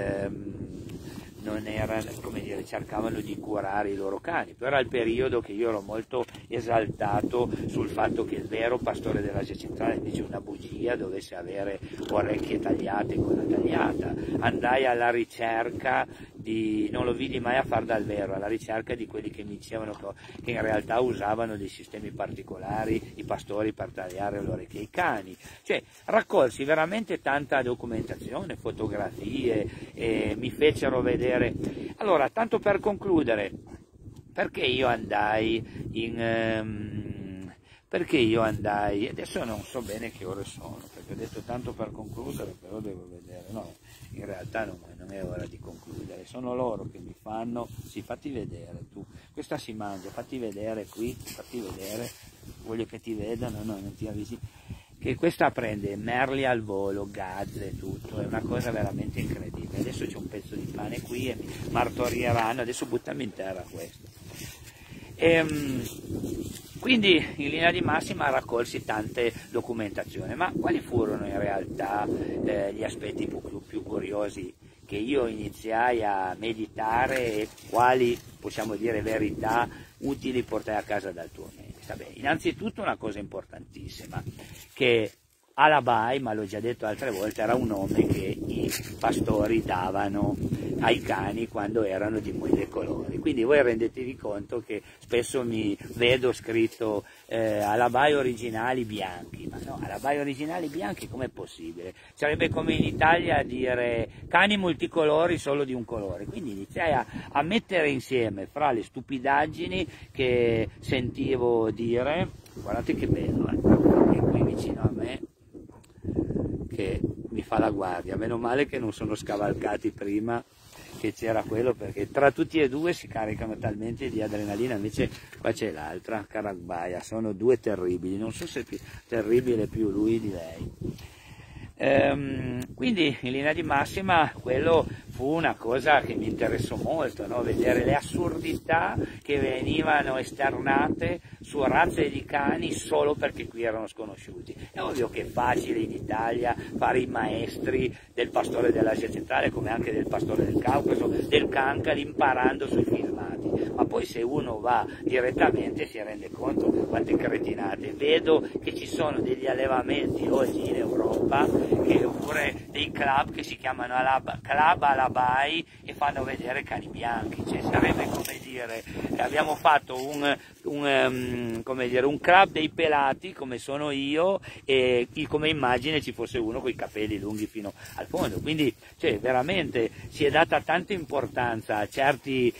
non erano, come dire, cercavano di curare i loro cani. Però era il periodo che io ero molto esaltato sul fatto che il vero pastore dell'Asia centrale, invece una bugia, dovesse avere orecchie tagliate con la tagliata. Andai alla ricerca non lo vidi mai a far dal vero, alla ricerca di quelli che mi dicevano che in realtà usavano dei sistemi particolari i pastori per tagliare le orecchie ai cani. Cioè raccolsi veramente tanta documentazione, fotografie, e mi fecero vedere. Allora, tanto per concludere, perché io andai, adesso non so bene che ore sono, perché ho detto tanto per concludere, però devo vedere, no, in realtà non non è ora di concludere, sono loro che mi fanno, sì, fatti vedere tu, questa si mangia, fatti vedere qui, fatti vedere, voglio che ti vedano, no, non ti avvisi, che questa prende merli al volo, gazze, tutto, è una cosa veramente incredibile. Adesso c'è un pezzo di pane qui e mi martorieranno, adesso buttami in terra questo. Quindi in linea di massima raccolsi tante documentazioni, ma quali furono in realtà gli aspetti più curiosi che io iniziai a meditare e quali, possiamo dire, verità utili portai a casa dal Turmeni? Innanzitutto una cosa importantissima, che Alabai, ma l'ho già detto altre volte, era un nome che i pastori davano ai cani quando erano di mille colori, quindi voi rendetevi conto che spesso mi vedo scritto Alabai originali bianchi, ma no, Alabai originali bianchi com'è possibile? Sarebbe come in Italia a dire cani multicolori solo di un colore, quindi iniziai a mettere insieme fra le stupidaggini che sentivo dire, guardate che bello, è qui vicino a me, che mi fa la guardia, meno male che non sono scavalcati prima che c'era quello, perché tra tutti e due si caricano talmente di adrenalina, invece qua c'è l'altra, Caragbaia, sono due terribili, non so se è più terribile più lui di lei. Quindi in linea di massima quello fu una cosa che mi interessò molto, no? Vedere le assurdità che venivano esternate su razze di cani solo perché qui erano sconosciuti. È ovvio che è facile in Italia fare i maestri del pastore dell'Asia centrale come anche del pastore del Caucaso, del Kangal, imparando sui filmati, ma poi se uno va direttamente si rende conto quante cretinate. Vedo che ci sono degli allevamenti oggi in Europa, oppure dei club che si chiamano Club Alabai e fanno vedere cani bianchi, cioè sarebbe come dire, abbiamo fatto come dire, un club dei pelati come sono io e come immagine ci fosse uno con i capelli lunghi fino al fondo, quindi cioè, veramente si è data tanta importanza a certi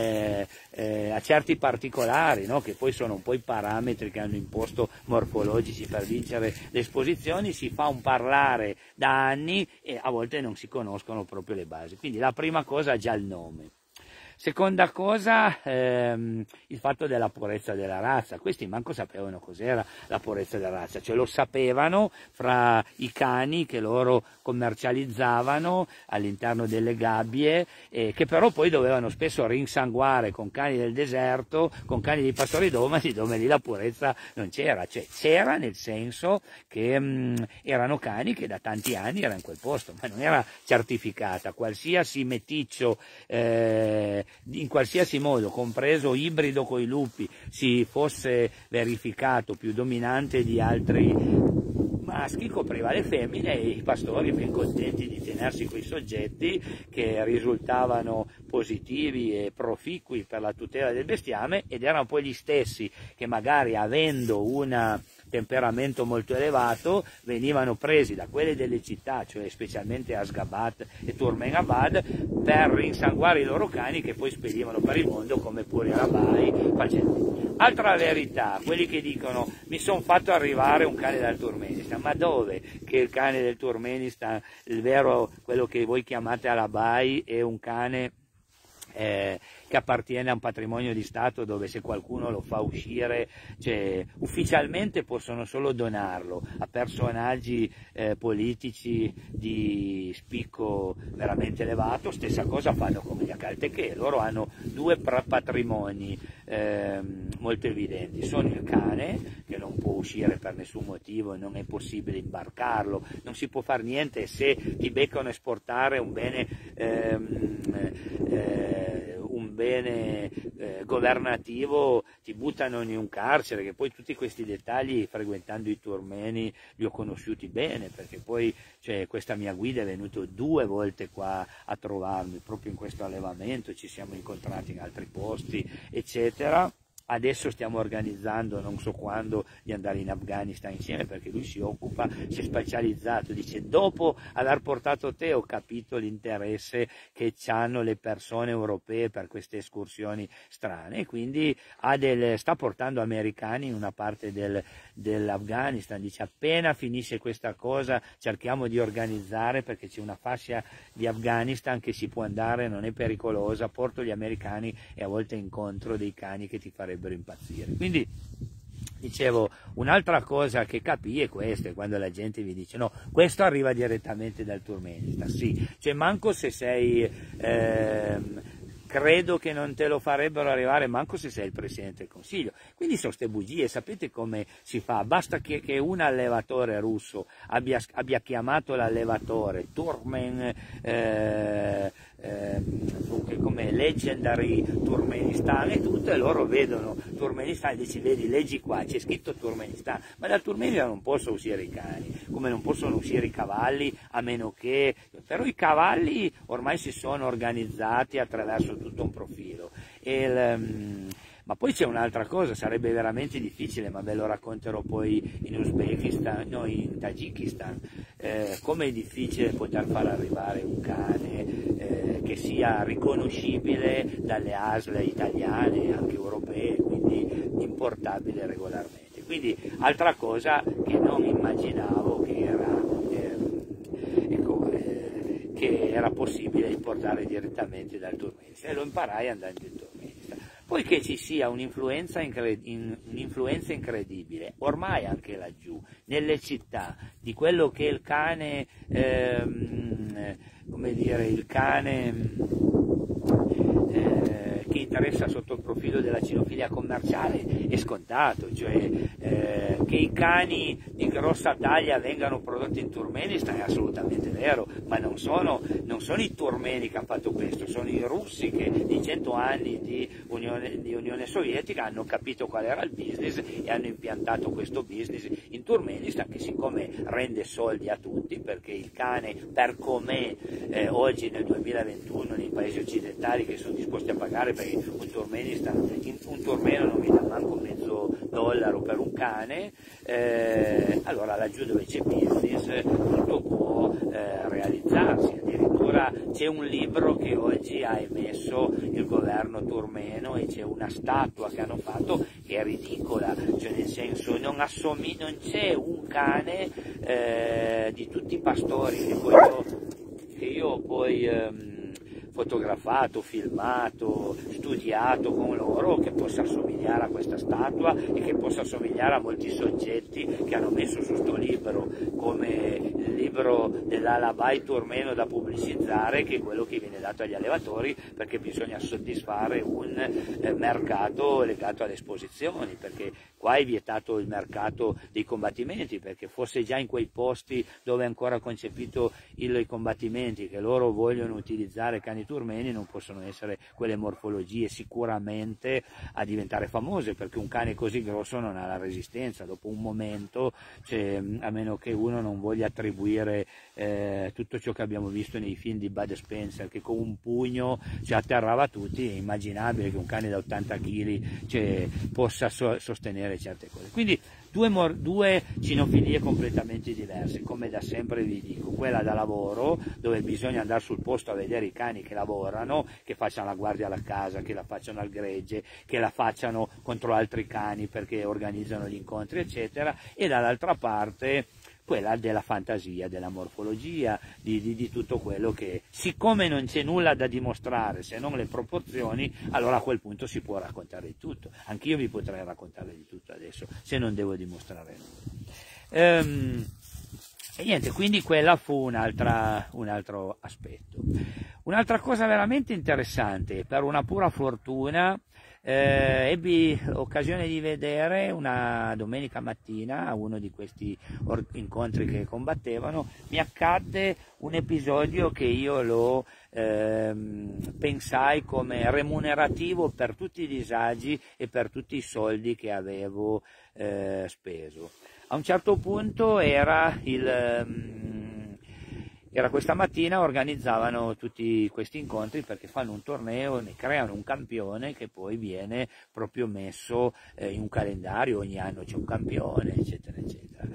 particolari, no? Che poi sono un po' i parametri che hanno imposto morfologici per vincere le esposizioni, si fa un parlare da anni e a volte non si conoscono proprio le basi, quindi la prima cosa già il nome. Seconda cosa, il fatto della purezza della razza. Questi manco sapevano cos'era la purezza della razza, cioè lo sapevano fra i cani che loro commercializzavano all'interno delle gabbie, che però poi dovevano spesso rinsanguare con cani del deserto, con cani di pastori domani, dove lì la purezza non c'era, cioè c'era nel senso che erano cani che da tanti anni erano in quel posto, ma non era certificata. Qualsiasi meticcio in qualsiasi modo, compreso ibrido coi lupi, si fosse verificato più dominante di altri maschi, copriva le femmine e i pastori ben contenti di tenersi quei soggetti che risultavano positivi e proficui per la tutela del bestiame, ed erano poi gli stessi che magari avendo un temperamento molto elevato venivano presi da quelle delle città, cioè specialmente Asgabat e Turmenabad, per rinsanguare i loro cani che poi spedivano per il mondo come pure Alabai facendo. Altra verità, quelli che dicono mi sono fatto arrivare un cane dal Turkmenistan, ma dove che il cane del Turkmenistan, il vero, quello che voi chiamate Alabai, è un cane che appartiene a un patrimonio di Stato dove se qualcuno lo fa uscire, cioè, ufficialmente possono solo donarlo a personaggi politici di spicco veramente elevato. Stessa cosa fanno come gli Akalteke, loro hanno due patrimoni molto evidenti, sono il cane che non può uscire per nessun motivo e non è possibile imbarcarlo, non si può fare niente, se ti beccano esportare un bene governativo ti buttano in un carcere, che poi tutti questi dettagli frequentando i turmeni li ho conosciuti bene, perché poi cioè, questa mia guida è venuto 2 volte qua a trovarmi proprio in questo allevamento, ci siamo incontrati in altri posti eccetera. adesso stiamo organizzando, non so quando, di andare in Afghanistan insieme, perché lui si è specializzato, dice dopo aver portato te ho capito l'interesse che hanno le persone europee per queste escursioni strane, e quindi sta portando americani in una parte dell'Afghanistan, dice appena finisce questa cosa cerchiamo di organizzare, perché c'è una fascia di Afghanistan che si può andare, non è pericolosa, porto gli americani e a volte incontro dei cani che ti farebbero impazzire. Quindi dicevo, un'altra cosa che capì è questa, quando la gente vi dice no, questo arriva direttamente dal Turkmenistan, sì, cioè manco se sei credo che non te lo farebbero arrivare manco se sei il Presidente del Consiglio. Quindi sono ste bugie, sapete come si fa? Basta che un allevatore russo abbia chiamato l'allevatore Turkmen come Legendary Turkmenistan e tutto, e loro vedono Turkmenistan e dici vedi, leggi qua, c'è scritto Turkmenistan, ma dal Turkmenistan non possono uscire i cani, come non possono uscire i cavalli, a meno che, però i cavalli ormai si sono organizzati attraverso tutto un profilo. Ma poi c'è un'altra cosa, sarebbe veramente difficile, ma ve lo racconterò poi in Uzbekistan, no, in Tagikistan, come è difficile poter far arrivare un cane che sia riconoscibile dalle ASL italiane, anche europee, quindi importabile regolarmente. Quindi altra cosa che non immaginavo che era possibile importare direttamente dal Turkmenistan, e lo imparai andando in Turkmenistan. Poi che ci sia un'influenza incredibile, ormai anche laggiù, nelle città, di quello che il cane, come dire, il cane che interessa sotto il profilo della cinofilia commerciale è scontato, cioè che i cani di grossa taglia vengano prodotti in Turkmenistan è assolutamente vero, ma non sono i turkmeni che hanno fatto questo, sono i russi che di 100 anni di Unione Sovietica hanno capito qual era il business e hanno impiantato questo business in Turkmenistan, che siccome rende soldi a tutti, perché il cane per com'è oggi nel 2021 nei paesi occidentali che sono disposti a pagare, perché un turkmeno non mi dà manco $0,50 per un cane, allora laggiù dove c'è business tutto può realizzarsi. Addirittura c'è un libro che oggi ha emesso il governo turkmeno e c'è una statua che hanno fatto che è ridicola, cioè nel senso non c'è un cane di tutti i pastori che io ho poi fotografato, filmato, studiato con loro, che possa assomigliare a questa statua e che possa assomigliare a molti soggetti che hanno messo su sto libro, come il libro dell'Alabai turkmeno da pubblicizzare, che è quello che viene dato agli allevatori perché bisogna soddisfare un mercato legato alle esposizioni, perché qua è vietato il mercato dei combattimenti, perché fosse già in quei posti dove è ancora concepito i combattimenti che loro vogliono utilizzare cani turkmeni, non possono essere quelle morfologie sicuramente a diventare famose, perché un cane così grosso non ha la resistenza dopo un momento, cioè, a meno che uno non voglia attribuire tutto ciò che abbiamo visto nei film di Bud Spencer, che con un pugno atterrava tutti. È immaginabile che un cane da 80 kg possa sostenere certe cose. Quindi due cinofilie completamente diverse, come da sempre vi dico, quella da lavoro, dove bisogna andare sul posto a vedere i cani che lavorano, che facciano la guardia alla casa, che la facciano al gregge, che la facciano contro altri cani perché organizzano gli incontri eccetera, e dall'altra parte quella della fantasia, della morfologia, di tutto quello che, siccome non c'è nulla da dimostrare se non le proporzioni, allora a quel punto si può raccontare di tutto. Anch'io vi potrei raccontare di tutto adesso, se non devo dimostrare nulla. E niente, quindi quella fu un altro aspetto. Un'altra cosa veramente interessante, per una pura fortuna, ebbi occasione di vedere una domenica mattina a uno di questi incontri che combattevano, mi accadde un episodio che io lo pensai come remunerativo per tutti i disagi e per tutti i soldi che avevo speso. A un certo punto era era questa mattina, organizzavano tutti questi incontri perché fanno un torneo, ne creano un campione che poi viene proprio messo in un calendario, ogni anno c'è un campione, eccetera, eccetera.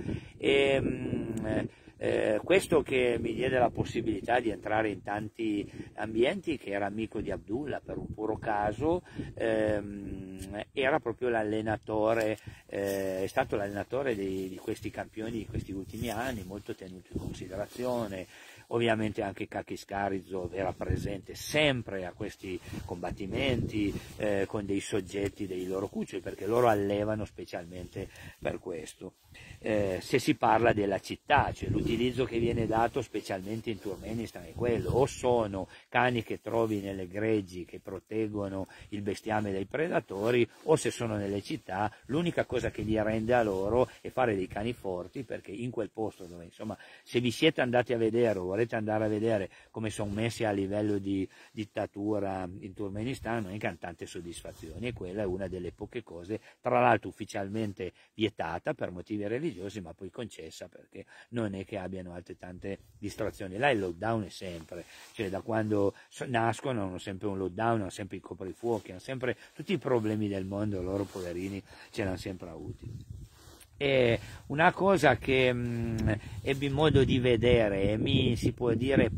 Questo che mi diede la possibilità di entrare in tanti ambienti, che era amico di Abdullah per un puro caso, era proprio l'allenatore, è stato l'allenatore di questi campioni di questi ultimi anni, molto tenuto in considerazione. Ovviamente anche Kakis Karizov era presente sempre a questi combattimenti con dei soggetti dei loro cuccioli, perché loro allevano specialmente per questo. Se si parla della città, cioè l'utilizzo che viene dato specialmente in Turkmenistan è quello: o sono cani che trovi nelle greggi che proteggono il bestiame dai predatori, o se sono nelle città l'unica cosa che gli rende a loro è fare dei cani forti, perché in quel posto dove, insomma, se vi siete andati a vedere o volete andare a vedere come sono messi a livello di dittatura in Turkmenistan, non è che hanno tante soddisfazioni, e quella è una delle poche cose, tra l'altro ufficialmente vietata per motivi religiosi, ma poi concessa perché non è che abbiano altre tante distrazioni. Là il lockdown è sempre, cioè da quando nascono hanno sempre un lockdown, hanno sempre i coprifuochi, hanno sempre tutti i problemi del mondo, loro poverini ce l'hanno sempre avuti. E una cosa che ebbi modo di vedere e mi, si può dire,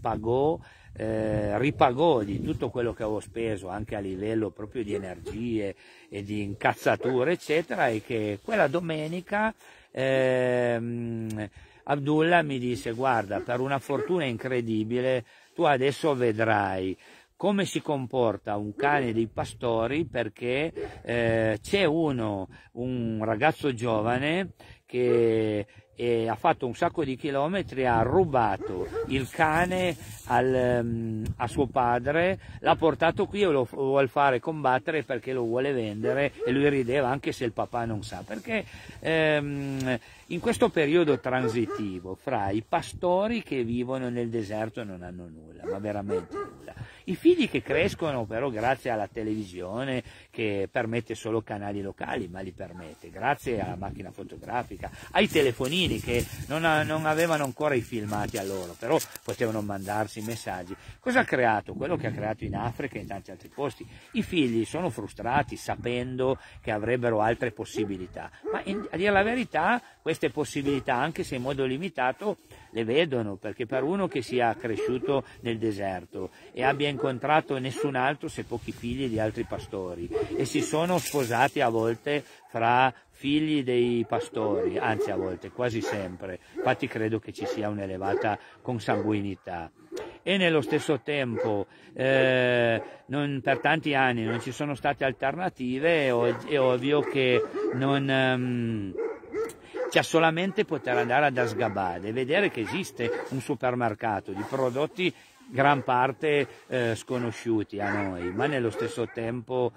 ripagò di tutto quello che avevo speso, anche a livello proprio di energie e di incazzature eccetera, è che quella domenica Abdullah mi disse: guarda, per una fortuna incredibile tu adesso vedrai come si comporta un cane dei pastori, perché c'è un ragazzo giovane che ha fatto un sacco di chilometri, ha rubato il cane a suo padre, l'ha portato qui e lo vuole fare combattere perché lo vuole vendere, e lui rideva anche se il papà non sa, perché in questo periodo transitivo fra i pastori che vivono nel deserto non hanno nulla, ma veramente nulla. I figli che crescono però grazie alla televisione che permette solo canali locali, ma li permette, grazie alla macchina fotografica, ai telefonini che non avevano ancora i filmati a loro, però potevano mandarsi messaggi. Cosa ha creato? Quello che ha creato in Africa e in tanti altri posti. I figli sono frustrati sapendo che avrebbero altre possibilità, ma a dire la verità queste possibilità, anche se in modo limitato, le vedono, perché per uno che sia cresciuto nel deserto e abbia incontrato nessun altro se pochi figli di altri pastori, e si sono sposati a volte fra figli dei pastori, anzi a volte, quasi sempre, infatti credo che ci sia un'elevata consanguinità, e nello stesso tempo per tanti anni non ci sono state alternative, è ovvio che c'è solamente poter andare ad Asgabad e vedere che esiste un supermercato di prodotti gran parte sconosciuti a noi, ma nello stesso tempo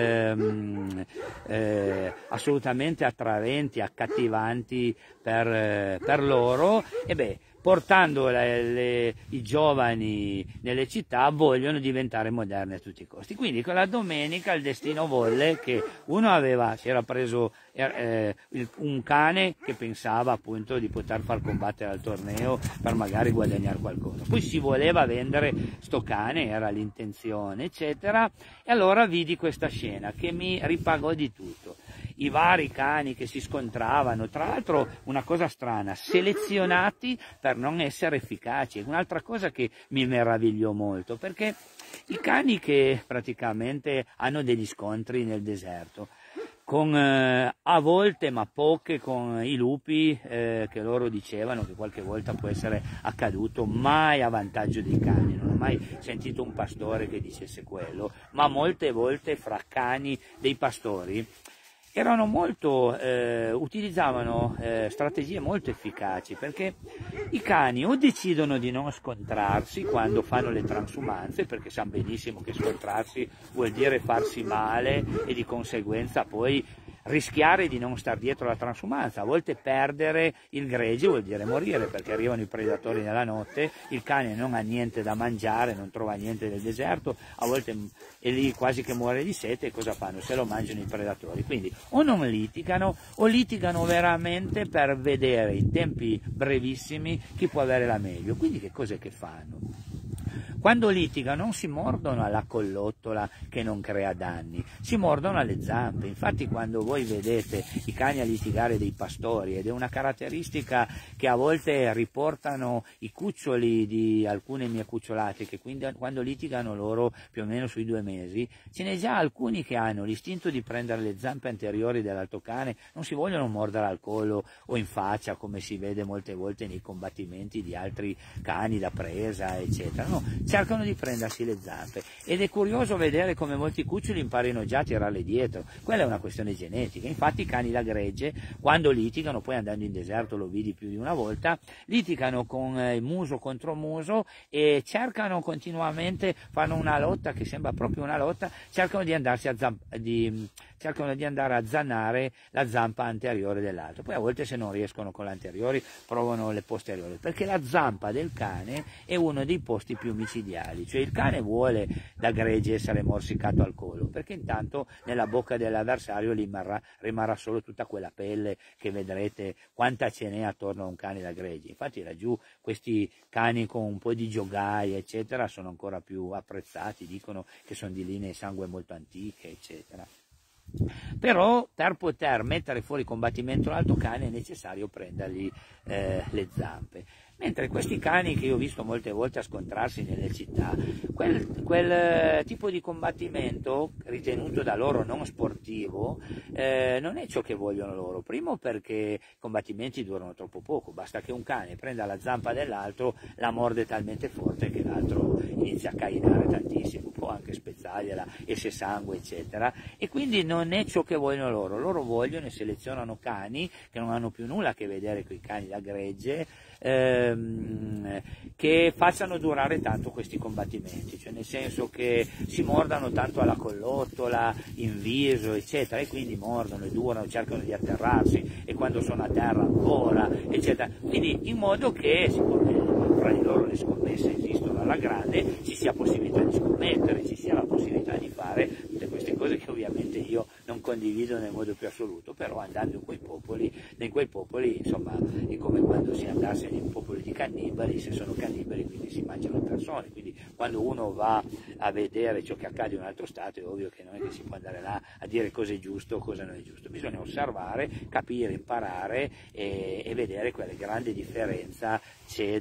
assolutamente attraenti, accattivanti per loro, e portando i giovani nelle città vogliono diventare moderni a tutti i costi. Quindi quella domenica il destino volle che uno si era preso un cane che pensava appunto di poter far combattere al torneo per magari guadagnare qualcosa, poi si voleva vendere sto cane, era l'intenzione eccetera, e allora vidi questa scena che mi ripagò di tutto. I vari cani che si scontravano, tra l'altro una cosa strana, selezionati per non essere efficaci, un'altra cosa che mi meravigliò molto, perché i cani che praticamente hanno degli scontri nel deserto, a volte, ma poche, con i lupi, che loro dicevano che qualche volta può essere accaduto, mai a vantaggio dei cani, non ho mai sentito un pastore che dicesse quello, ma molte volte fra cani dei pastori erano utilizzavano strategie molto efficaci, perché i cani o decidono di non scontrarsi quando fanno le transumanze, perché sanno benissimo che scontrarsi vuol dire farsi male e di conseguenza poi rischiare di non star dietro la transumanza. A volte perdere il gregge vuol dire morire, perché arrivano i predatori nella notte, il cane non ha niente da mangiare, non trova niente nel deserto, a volte è lì quasi che muore di sete, e cosa fanno? Se lo mangiano i predatori. Quindi o non litigano, o litigano veramente per vedere in tempi brevissimi chi può avere la meglio. Quindi che cos'è che fanno? Quando litigano non si mordono alla collottola che non crea danni, si mordono alle zampe. Infatti quando voi vedete i cani a litigare dei pastori, ed è una caratteristica che a volte riportano i cuccioli di alcune mie cucciolate, che quindi quando litigano loro più o meno sui 2 mesi, ce n'è già alcuni che hanno l'istinto di prendere le zampe anteriori dell'altro cane, non si vogliono mordere al collo o in faccia come si vede molte volte nei combattimenti di altri cani da presa, eccetera. No, cercano di prendersi le zampe, ed è curioso vedere come molti cuccioli imparino già a tirarle dietro. Quella è una questione genetica. Infatti i cani da gregge, quando litigano, poi andando in deserto lo vidi più di una volta, litigano con muso contro muso e cercano continuamente, fanno una lotta che sembra proprio una lotta, cercano di andarsi cercano di andare a zanare la zampa anteriore dell'altro. Poi a volte, se non riescono con l'anteriore, provano le posteriori, perché la zampa del cane è uno dei posti più micidiali. Cioè il cane vuole da gregge essere morsicato al collo, perché intanto nella bocca dell'avversario rimarrà solo tutta quella pelle che vedrete quanta ce n'è attorno a un cane da gregge. Infatti laggiù questi cani con un po' di giogai eccetera sono ancora più apprezzati, dicono che sono di linee sangue molto antiche, eccetera. Però per poter mettere fuori combattimento l'altro cane è necessario prendergli le zampe. Mentre questi cani che io ho visto molte volte a scontrarsi nelle città, quel tipo di combattimento ritenuto da loro non sportivo non è ciò che vogliono loro. Primo, perché i combattimenti durano troppo poco, basta che un cane prenda la zampa dell'altro, la morde talmente forte che l'altro inizia a cainare tantissimo, può anche spezzargliela, esce sangue eccetera, e quindi non è ciò che vogliono loro. Loro vogliono e selezionano cani che non hanno più nulla a che vedere con i cani da gregge, che facciano durare tanto questi combattimenti, cioè nel senso che si mordano tanto alla collottola, in viso eccetera, e quindi mordono e durano, cercano di atterrarsi, e quando sono a terra ancora eccetera, quindi in modo che, siccome fra di loro le scommesse esistono alla grande, ci sia possibilità di scommettere, ci sia la possibilità di fare tutte queste cose che ovviamente io non condivido nel modo più assoluto. Però andando in quei popoli insomma è come quando si andasse in un popolo di cannibali, se sono cannibali quindi si mangiano persone, quindi quando uno va a vedere ciò che accade in un altro stato è ovvio che non è che si può andare là a dire cosa è giusto o cosa non è giusto, bisogna osservare, capire, imparare e vedere quale grande differenza c'è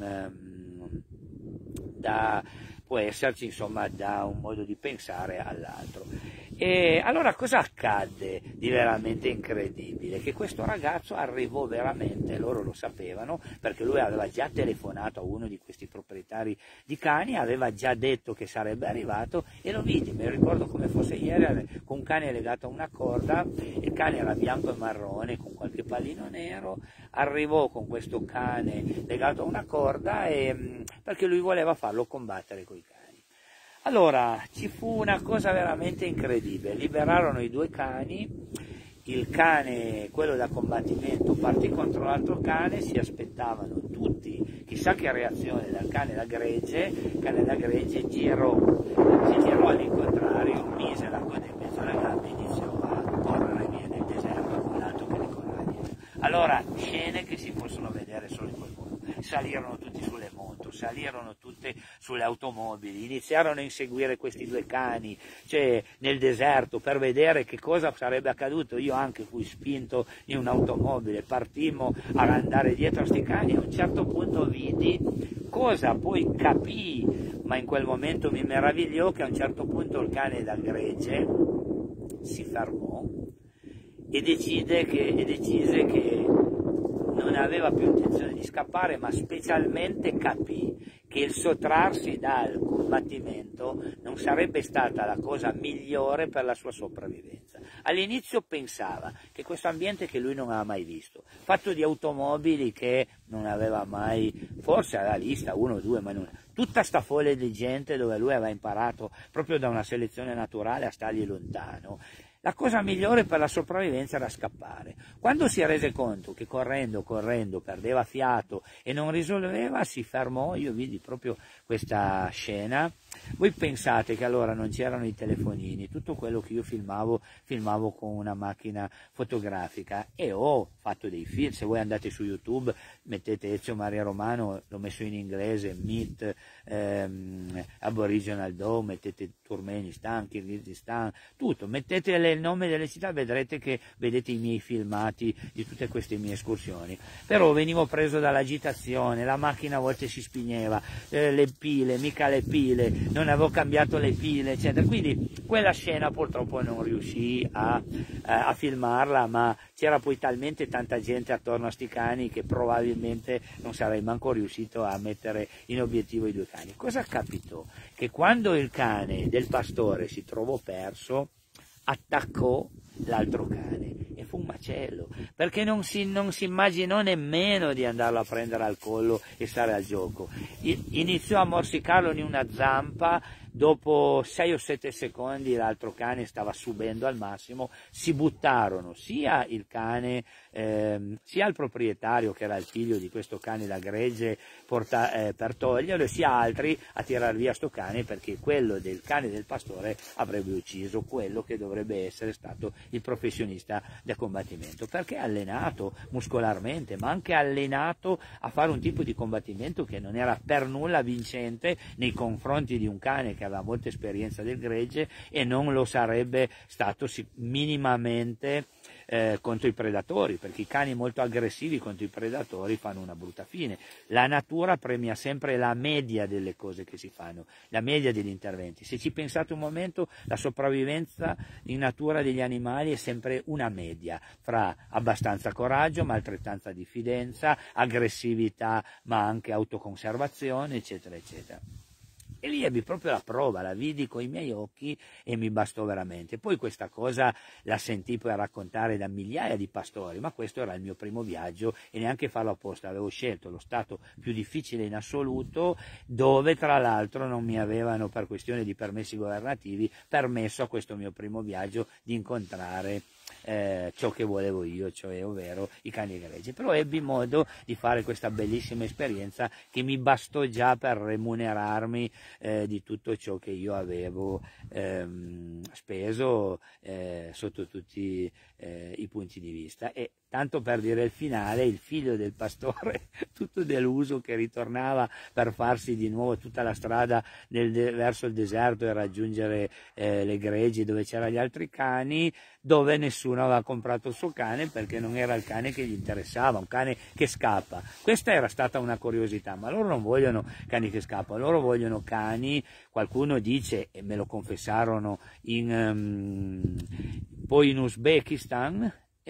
può esserci insomma da un modo di pensare all'altro. E allora cosa accadde di veramente incredibile? Che questo ragazzo arrivò veramente, loro lo sapevano, perché lui aveva già telefonato a uno di questi proprietari di cani, aveva già detto che sarebbe arrivato, e lo vidi, mi ricordo come fosse ieri, con un cane legato a una corda, il cane era bianco e marrone con qualche pallino nero, arrivò con questo cane legato a una corda perché lui voleva farlo combattere coi cani. Allora ci fu una cosa veramente incredibile, liberarono i 2 cani, il cane, quello da combattimento, partì contro l'altro cane, si aspettavano tutti chissà che reazione dal cane da gregge, il cane da gregge si girò all'incontrario, mise la coda in mezzo alle gambe e iniziò a correre via nel deserto con l'altro che ne correva dietro. Allora, scene che si possono vedere solo in quel modo. Salirono tutti sulle moto, salirono tutte sulle automobili, iniziarono a inseguire questi 2 cani, cioè nel deserto, per vedere che cosa sarebbe accaduto. Io anche fui spinto in un'automobile, partimmo ad andare dietro a questi cani, e a un certo punto vidi cosa poi capii, ma in quel momento mi meravigliò, che a un certo punto il cane da gregge si fermò e decise che non aveva più intenzione di scappare, ma specialmente capì che il sottrarsi dal combattimento non sarebbe stata la cosa migliore per la sua sopravvivenza. All'inizio pensava che questo ambiente che lui non aveva mai visto, fatto di automobili che non aveva mai, forse aveva vista 1 o 2, ma non, tutta sta folle di gente dove lui aveva imparato proprio da una selezione naturale a stargli lontano, la cosa migliore per la sopravvivenza era scappare. Quando si rese conto che correndo perdeva fiato e non risolveva, si fermò. Io vidi proprio questa scena. Voi pensate che allora non c'erano i telefonini, tutto quello che io filmavo con una macchina fotografica, e ho fatto dei film. Se voi andate su YouTube, mettete Ezio Maria Romano, l'ho messo in inglese, Meet Aboriginal Dome, mettete Turkmenistan, Kirghizistan, tutto, mettete il nome delle città, vedrete che vedete i miei filmati di tutte queste mie escursioni. Però venivo preso dall'agitazione, la macchina a volte si spegneva, le pile, mica le pile, non avevo cambiato le pile, eccetera. Quindi quella scena purtroppo non riuscii a filmarla, ma c'era poi talmente tanta gente attorno a sti cani che probabilmente non sarei manco riuscito a mettere in obiettivo i due cani. Cosa capitò? Che quando il cane del pastore si trovò perso, attaccò l'altro cane e fu un macello, perché non si immaginò nemmeno di andarlo a prendere al collo e stare al gioco. Iniziò a morsicarlo in una zampa. Dopo 6 o 7 secondi l'altro cane stava subendo al massimo, si buttarono sia il cane, sia il proprietario, che era il figlio di questo cane da gregge, per toglierlo, sia altri a tirar via sto cane, perché quello del cane del pastore avrebbe ucciso quello che dovrebbe essere stato il professionista del combattimento, perché allenato muscolarmente, ma anche allenato a fare un tipo di combattimento che non era per nulla vincente nei confronti di un cane che aveva molta esperienza del gregge, e non lo sarebbe stato minimamente contro i predatori, perché i cani molto aggressivi contro i predatori fanno una brutta fine. La natura premia sempre la media delle cose che si fanno, la media degli interventi. Se ci pensate un momento, la sopravvivenza in natura degli animali è sempre una media fra abbastanza coraggio ma altrettanta diffidenza, aggressività ma anche autoconservazione, eccetera eccetera. E lì ebbi proprio la prova, la vidi con i miei occhi e mi bastò veramente. Poi questa cosa la sentii poi a raccontare da migliaia di pastori, ma questo era il mio primo viaggio e neanche farlo apposta. Avevo scelto lo stato più difficile in assoluto, dove tra l'altro non mi avevano, per questione di permessi governativi, permesso a questo mio primo viaggio di incontrare ciò che volevo io, cioè ovvero i cani greggi. Però ebbi modo di fare questa bellissima esperienza che mi bastò già per remunerarmi di tutto ciò che io avevo speso sotto tutti i punti di vista. E tanto per dire il finale, il figlio del pastore, tutto deluso, che ritornava per farsi di nuovo tutta la strada verso il deserto e raggiungere le greggi dove c'erano gli altri cani, dove nessuno aveva comprato il suo cane perché non era il cane che gli interessava, un cane che scappa. Questa era stata una curiosità, ma loro non vogliono cani che scappano, loro vogliono cani, qualcuno dice, e me lo confessarono poi in Uzbekistan,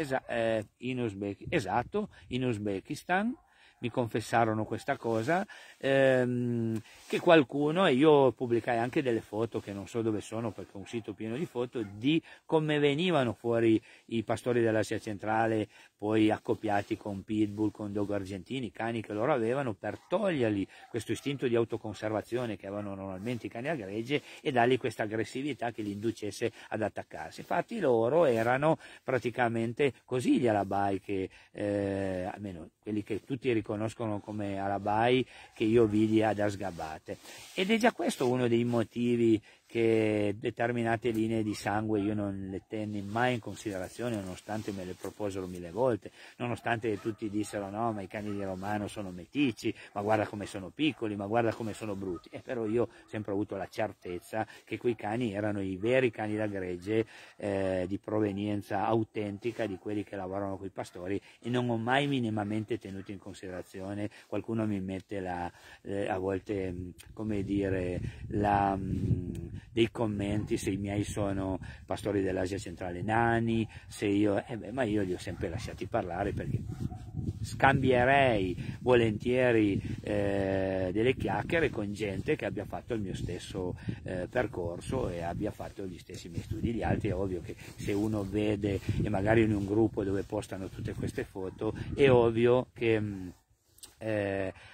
esatto, in Uzbekistan, mi confessarono questa cosa, che qualcuno, e io pubblicai anche delle foto che non so dove sono perché è un sito pieno di foto, di come venivano fuori i pastori dell'Asia centrale, poi accoppiati con pitbull, con dogo argentini, cani che loro avevano, per togliergli questo istinto di autoconservazione che avevano normalmente i cani a gregge e dargli questa aggressività che li inducesse ad attaccarsi. Infatti loro erano praticamente così gli alabai, che almeno quelli che tutti riconoscono come alabai, che io vidi ad Asgabate. Ed è già questo uno dei motivi che determinate linee di sangue io non le tenni mai in considerazione, nonostante me le proposero 1000 volte, nonostante tutti dissero no, ma i cani di Romano sono meticci, ma guarda come sono piccoli, ma guarda come sono brutti. Però io ho sempre avuto la certezza che quei cani erano i veri cani da gregge, di provenienza autentica di quelli che lavorano con i pastori, e non ho mai minimamente tenuto in considerazione. Qualcuno mi mette a volte, come dire, dei commenti se i miei sono pastori dell'Asia centrale nani, se io, ma io li ho sempre lasciati parlare, perché scambierei volentieri delle chiacchiere con gente che abbia fatto il mio stesso percorso e abbia fatto gli stessi miei studi. Gli altri è ovvio che se uno vede, e magari in un gruppo dove postano tutte queste foto, è ovvio che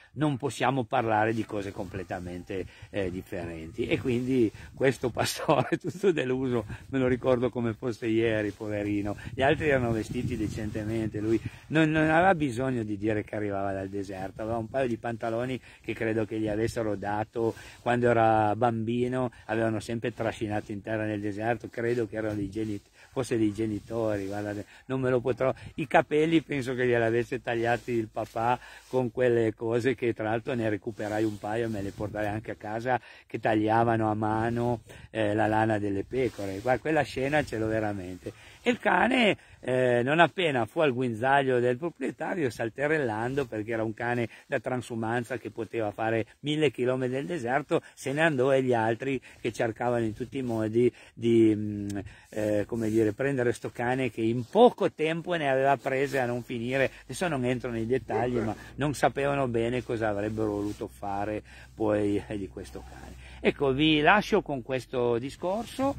non possiamo parlare di cose completamente differenti. E quindi questo pastore, tutto deluso, me lo ricordo come fosse ieri, poverino. Gli altri erano vestiti decentemente, lui non aveva bisogno di dire che arrivava dal deserto, aveva un paio di pantaloni che credo che gli avessero dato quando era bambino, avevano sempre trascinato in terra nel deserto, credo che erano fosse dei genitori, guarda, non me lo potrò. I capelli penso che gliel'avesse tagliati il papà con quelle cose che tra l'altro ne recuperai un paio e me le portai anche a casa, che tagliavano a mano la lana delle pecore. Quella scena ce l'ho veramente. E il cane non appena fu al guinzaglio del proprietario, salterellando, perché era un cane da transumanza che poteva fare 1000 chilometri del deserto, se ne andò, e gli altri che cercavano in tutti i modi di come dire, prendere sto cane che in poco tempo ne aveva prese a non finire. Adesso non entro nei dettagli, ma non sapevano bene cosa avrebbero voluto fare poi di questo cane. Ecco, vi lascio con questo discorso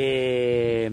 e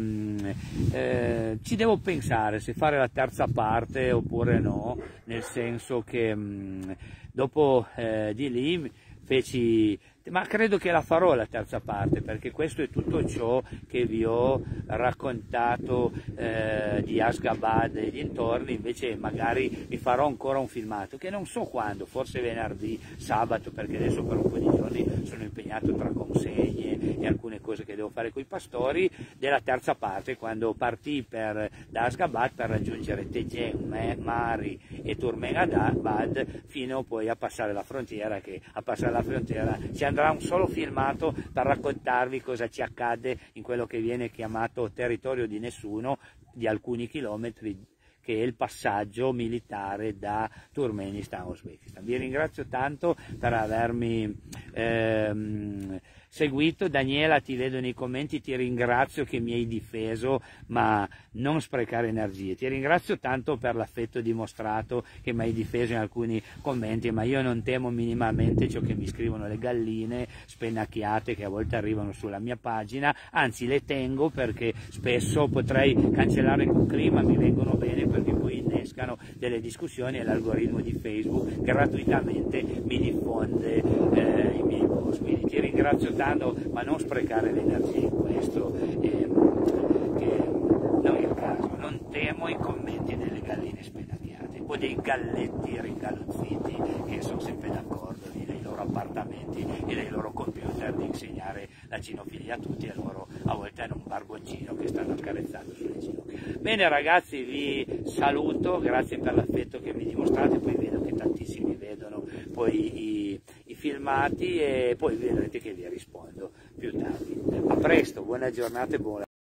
ci devo pensare se fare la terza parte oppure no, nel senso che dopo di lì feci, ma credo che la farò la terza parte, perché questo è tutto ciò che vi ho raccontato di Ashgabat e dintorni. Invece magari vi farò ancora un filmato, che non so quando, forse venerdì, sabato, perché adesso per un po' di giorni sono impegnato tra consegne e alcune cose che devo fare con i pastori, della terza parte, quando partì da Ashgabat per raggiungere Tegen, Mari e Turmenabad, fino poi a passare la frontiera, che a passare la frontiera ci andrà un solo filmato per raccontarvi cosa ci accade in quello che viene chiamato territorio di nessuno, di alcuni chilometri, che è il passaggio militare da Turkmenistan a Uzbekistan. Vi ringrazio tanto per avermi seguito. Daniela, ti vedo nei commenti, ti ringrazio che mi hai difeso, ma non sprecare energie. Ti ringrazio tanto per l'affetto dimostrato, che mi hai difeso in alcuni commenti, ma io non temo minimamente ciò che mi scrivono le galline spennacchiate che a volte arrivano sulla mia pagina, anzi le tengo, perché spesso potrei cancellare con clima, mi vengono bene perché poi innescano delle discussioni e l'algoritmo di Facebook gratuitamente mi diffonde i miei post. Quindi ti ringrazio tanto, ma non sprecare l'energia in questo, che non è il caso. Non temo i commenti delle galline spennacchiate o dei galletti ringaluzziti che sono sempre d'accordo nei loro appartamenti e nei loro computer di insegnare la cinofilia a tutti, e loro a volte hanno un barboncino che stanno accarezzando sulle ginocchia. Bene ragazzi, vi saluto, grazie per l'affetto che mi dimostrate, poi vedo che tantissimi vedono poi i filmati, e poi vedrete che vi rispondo più tardi. A presto, buona giornata e buona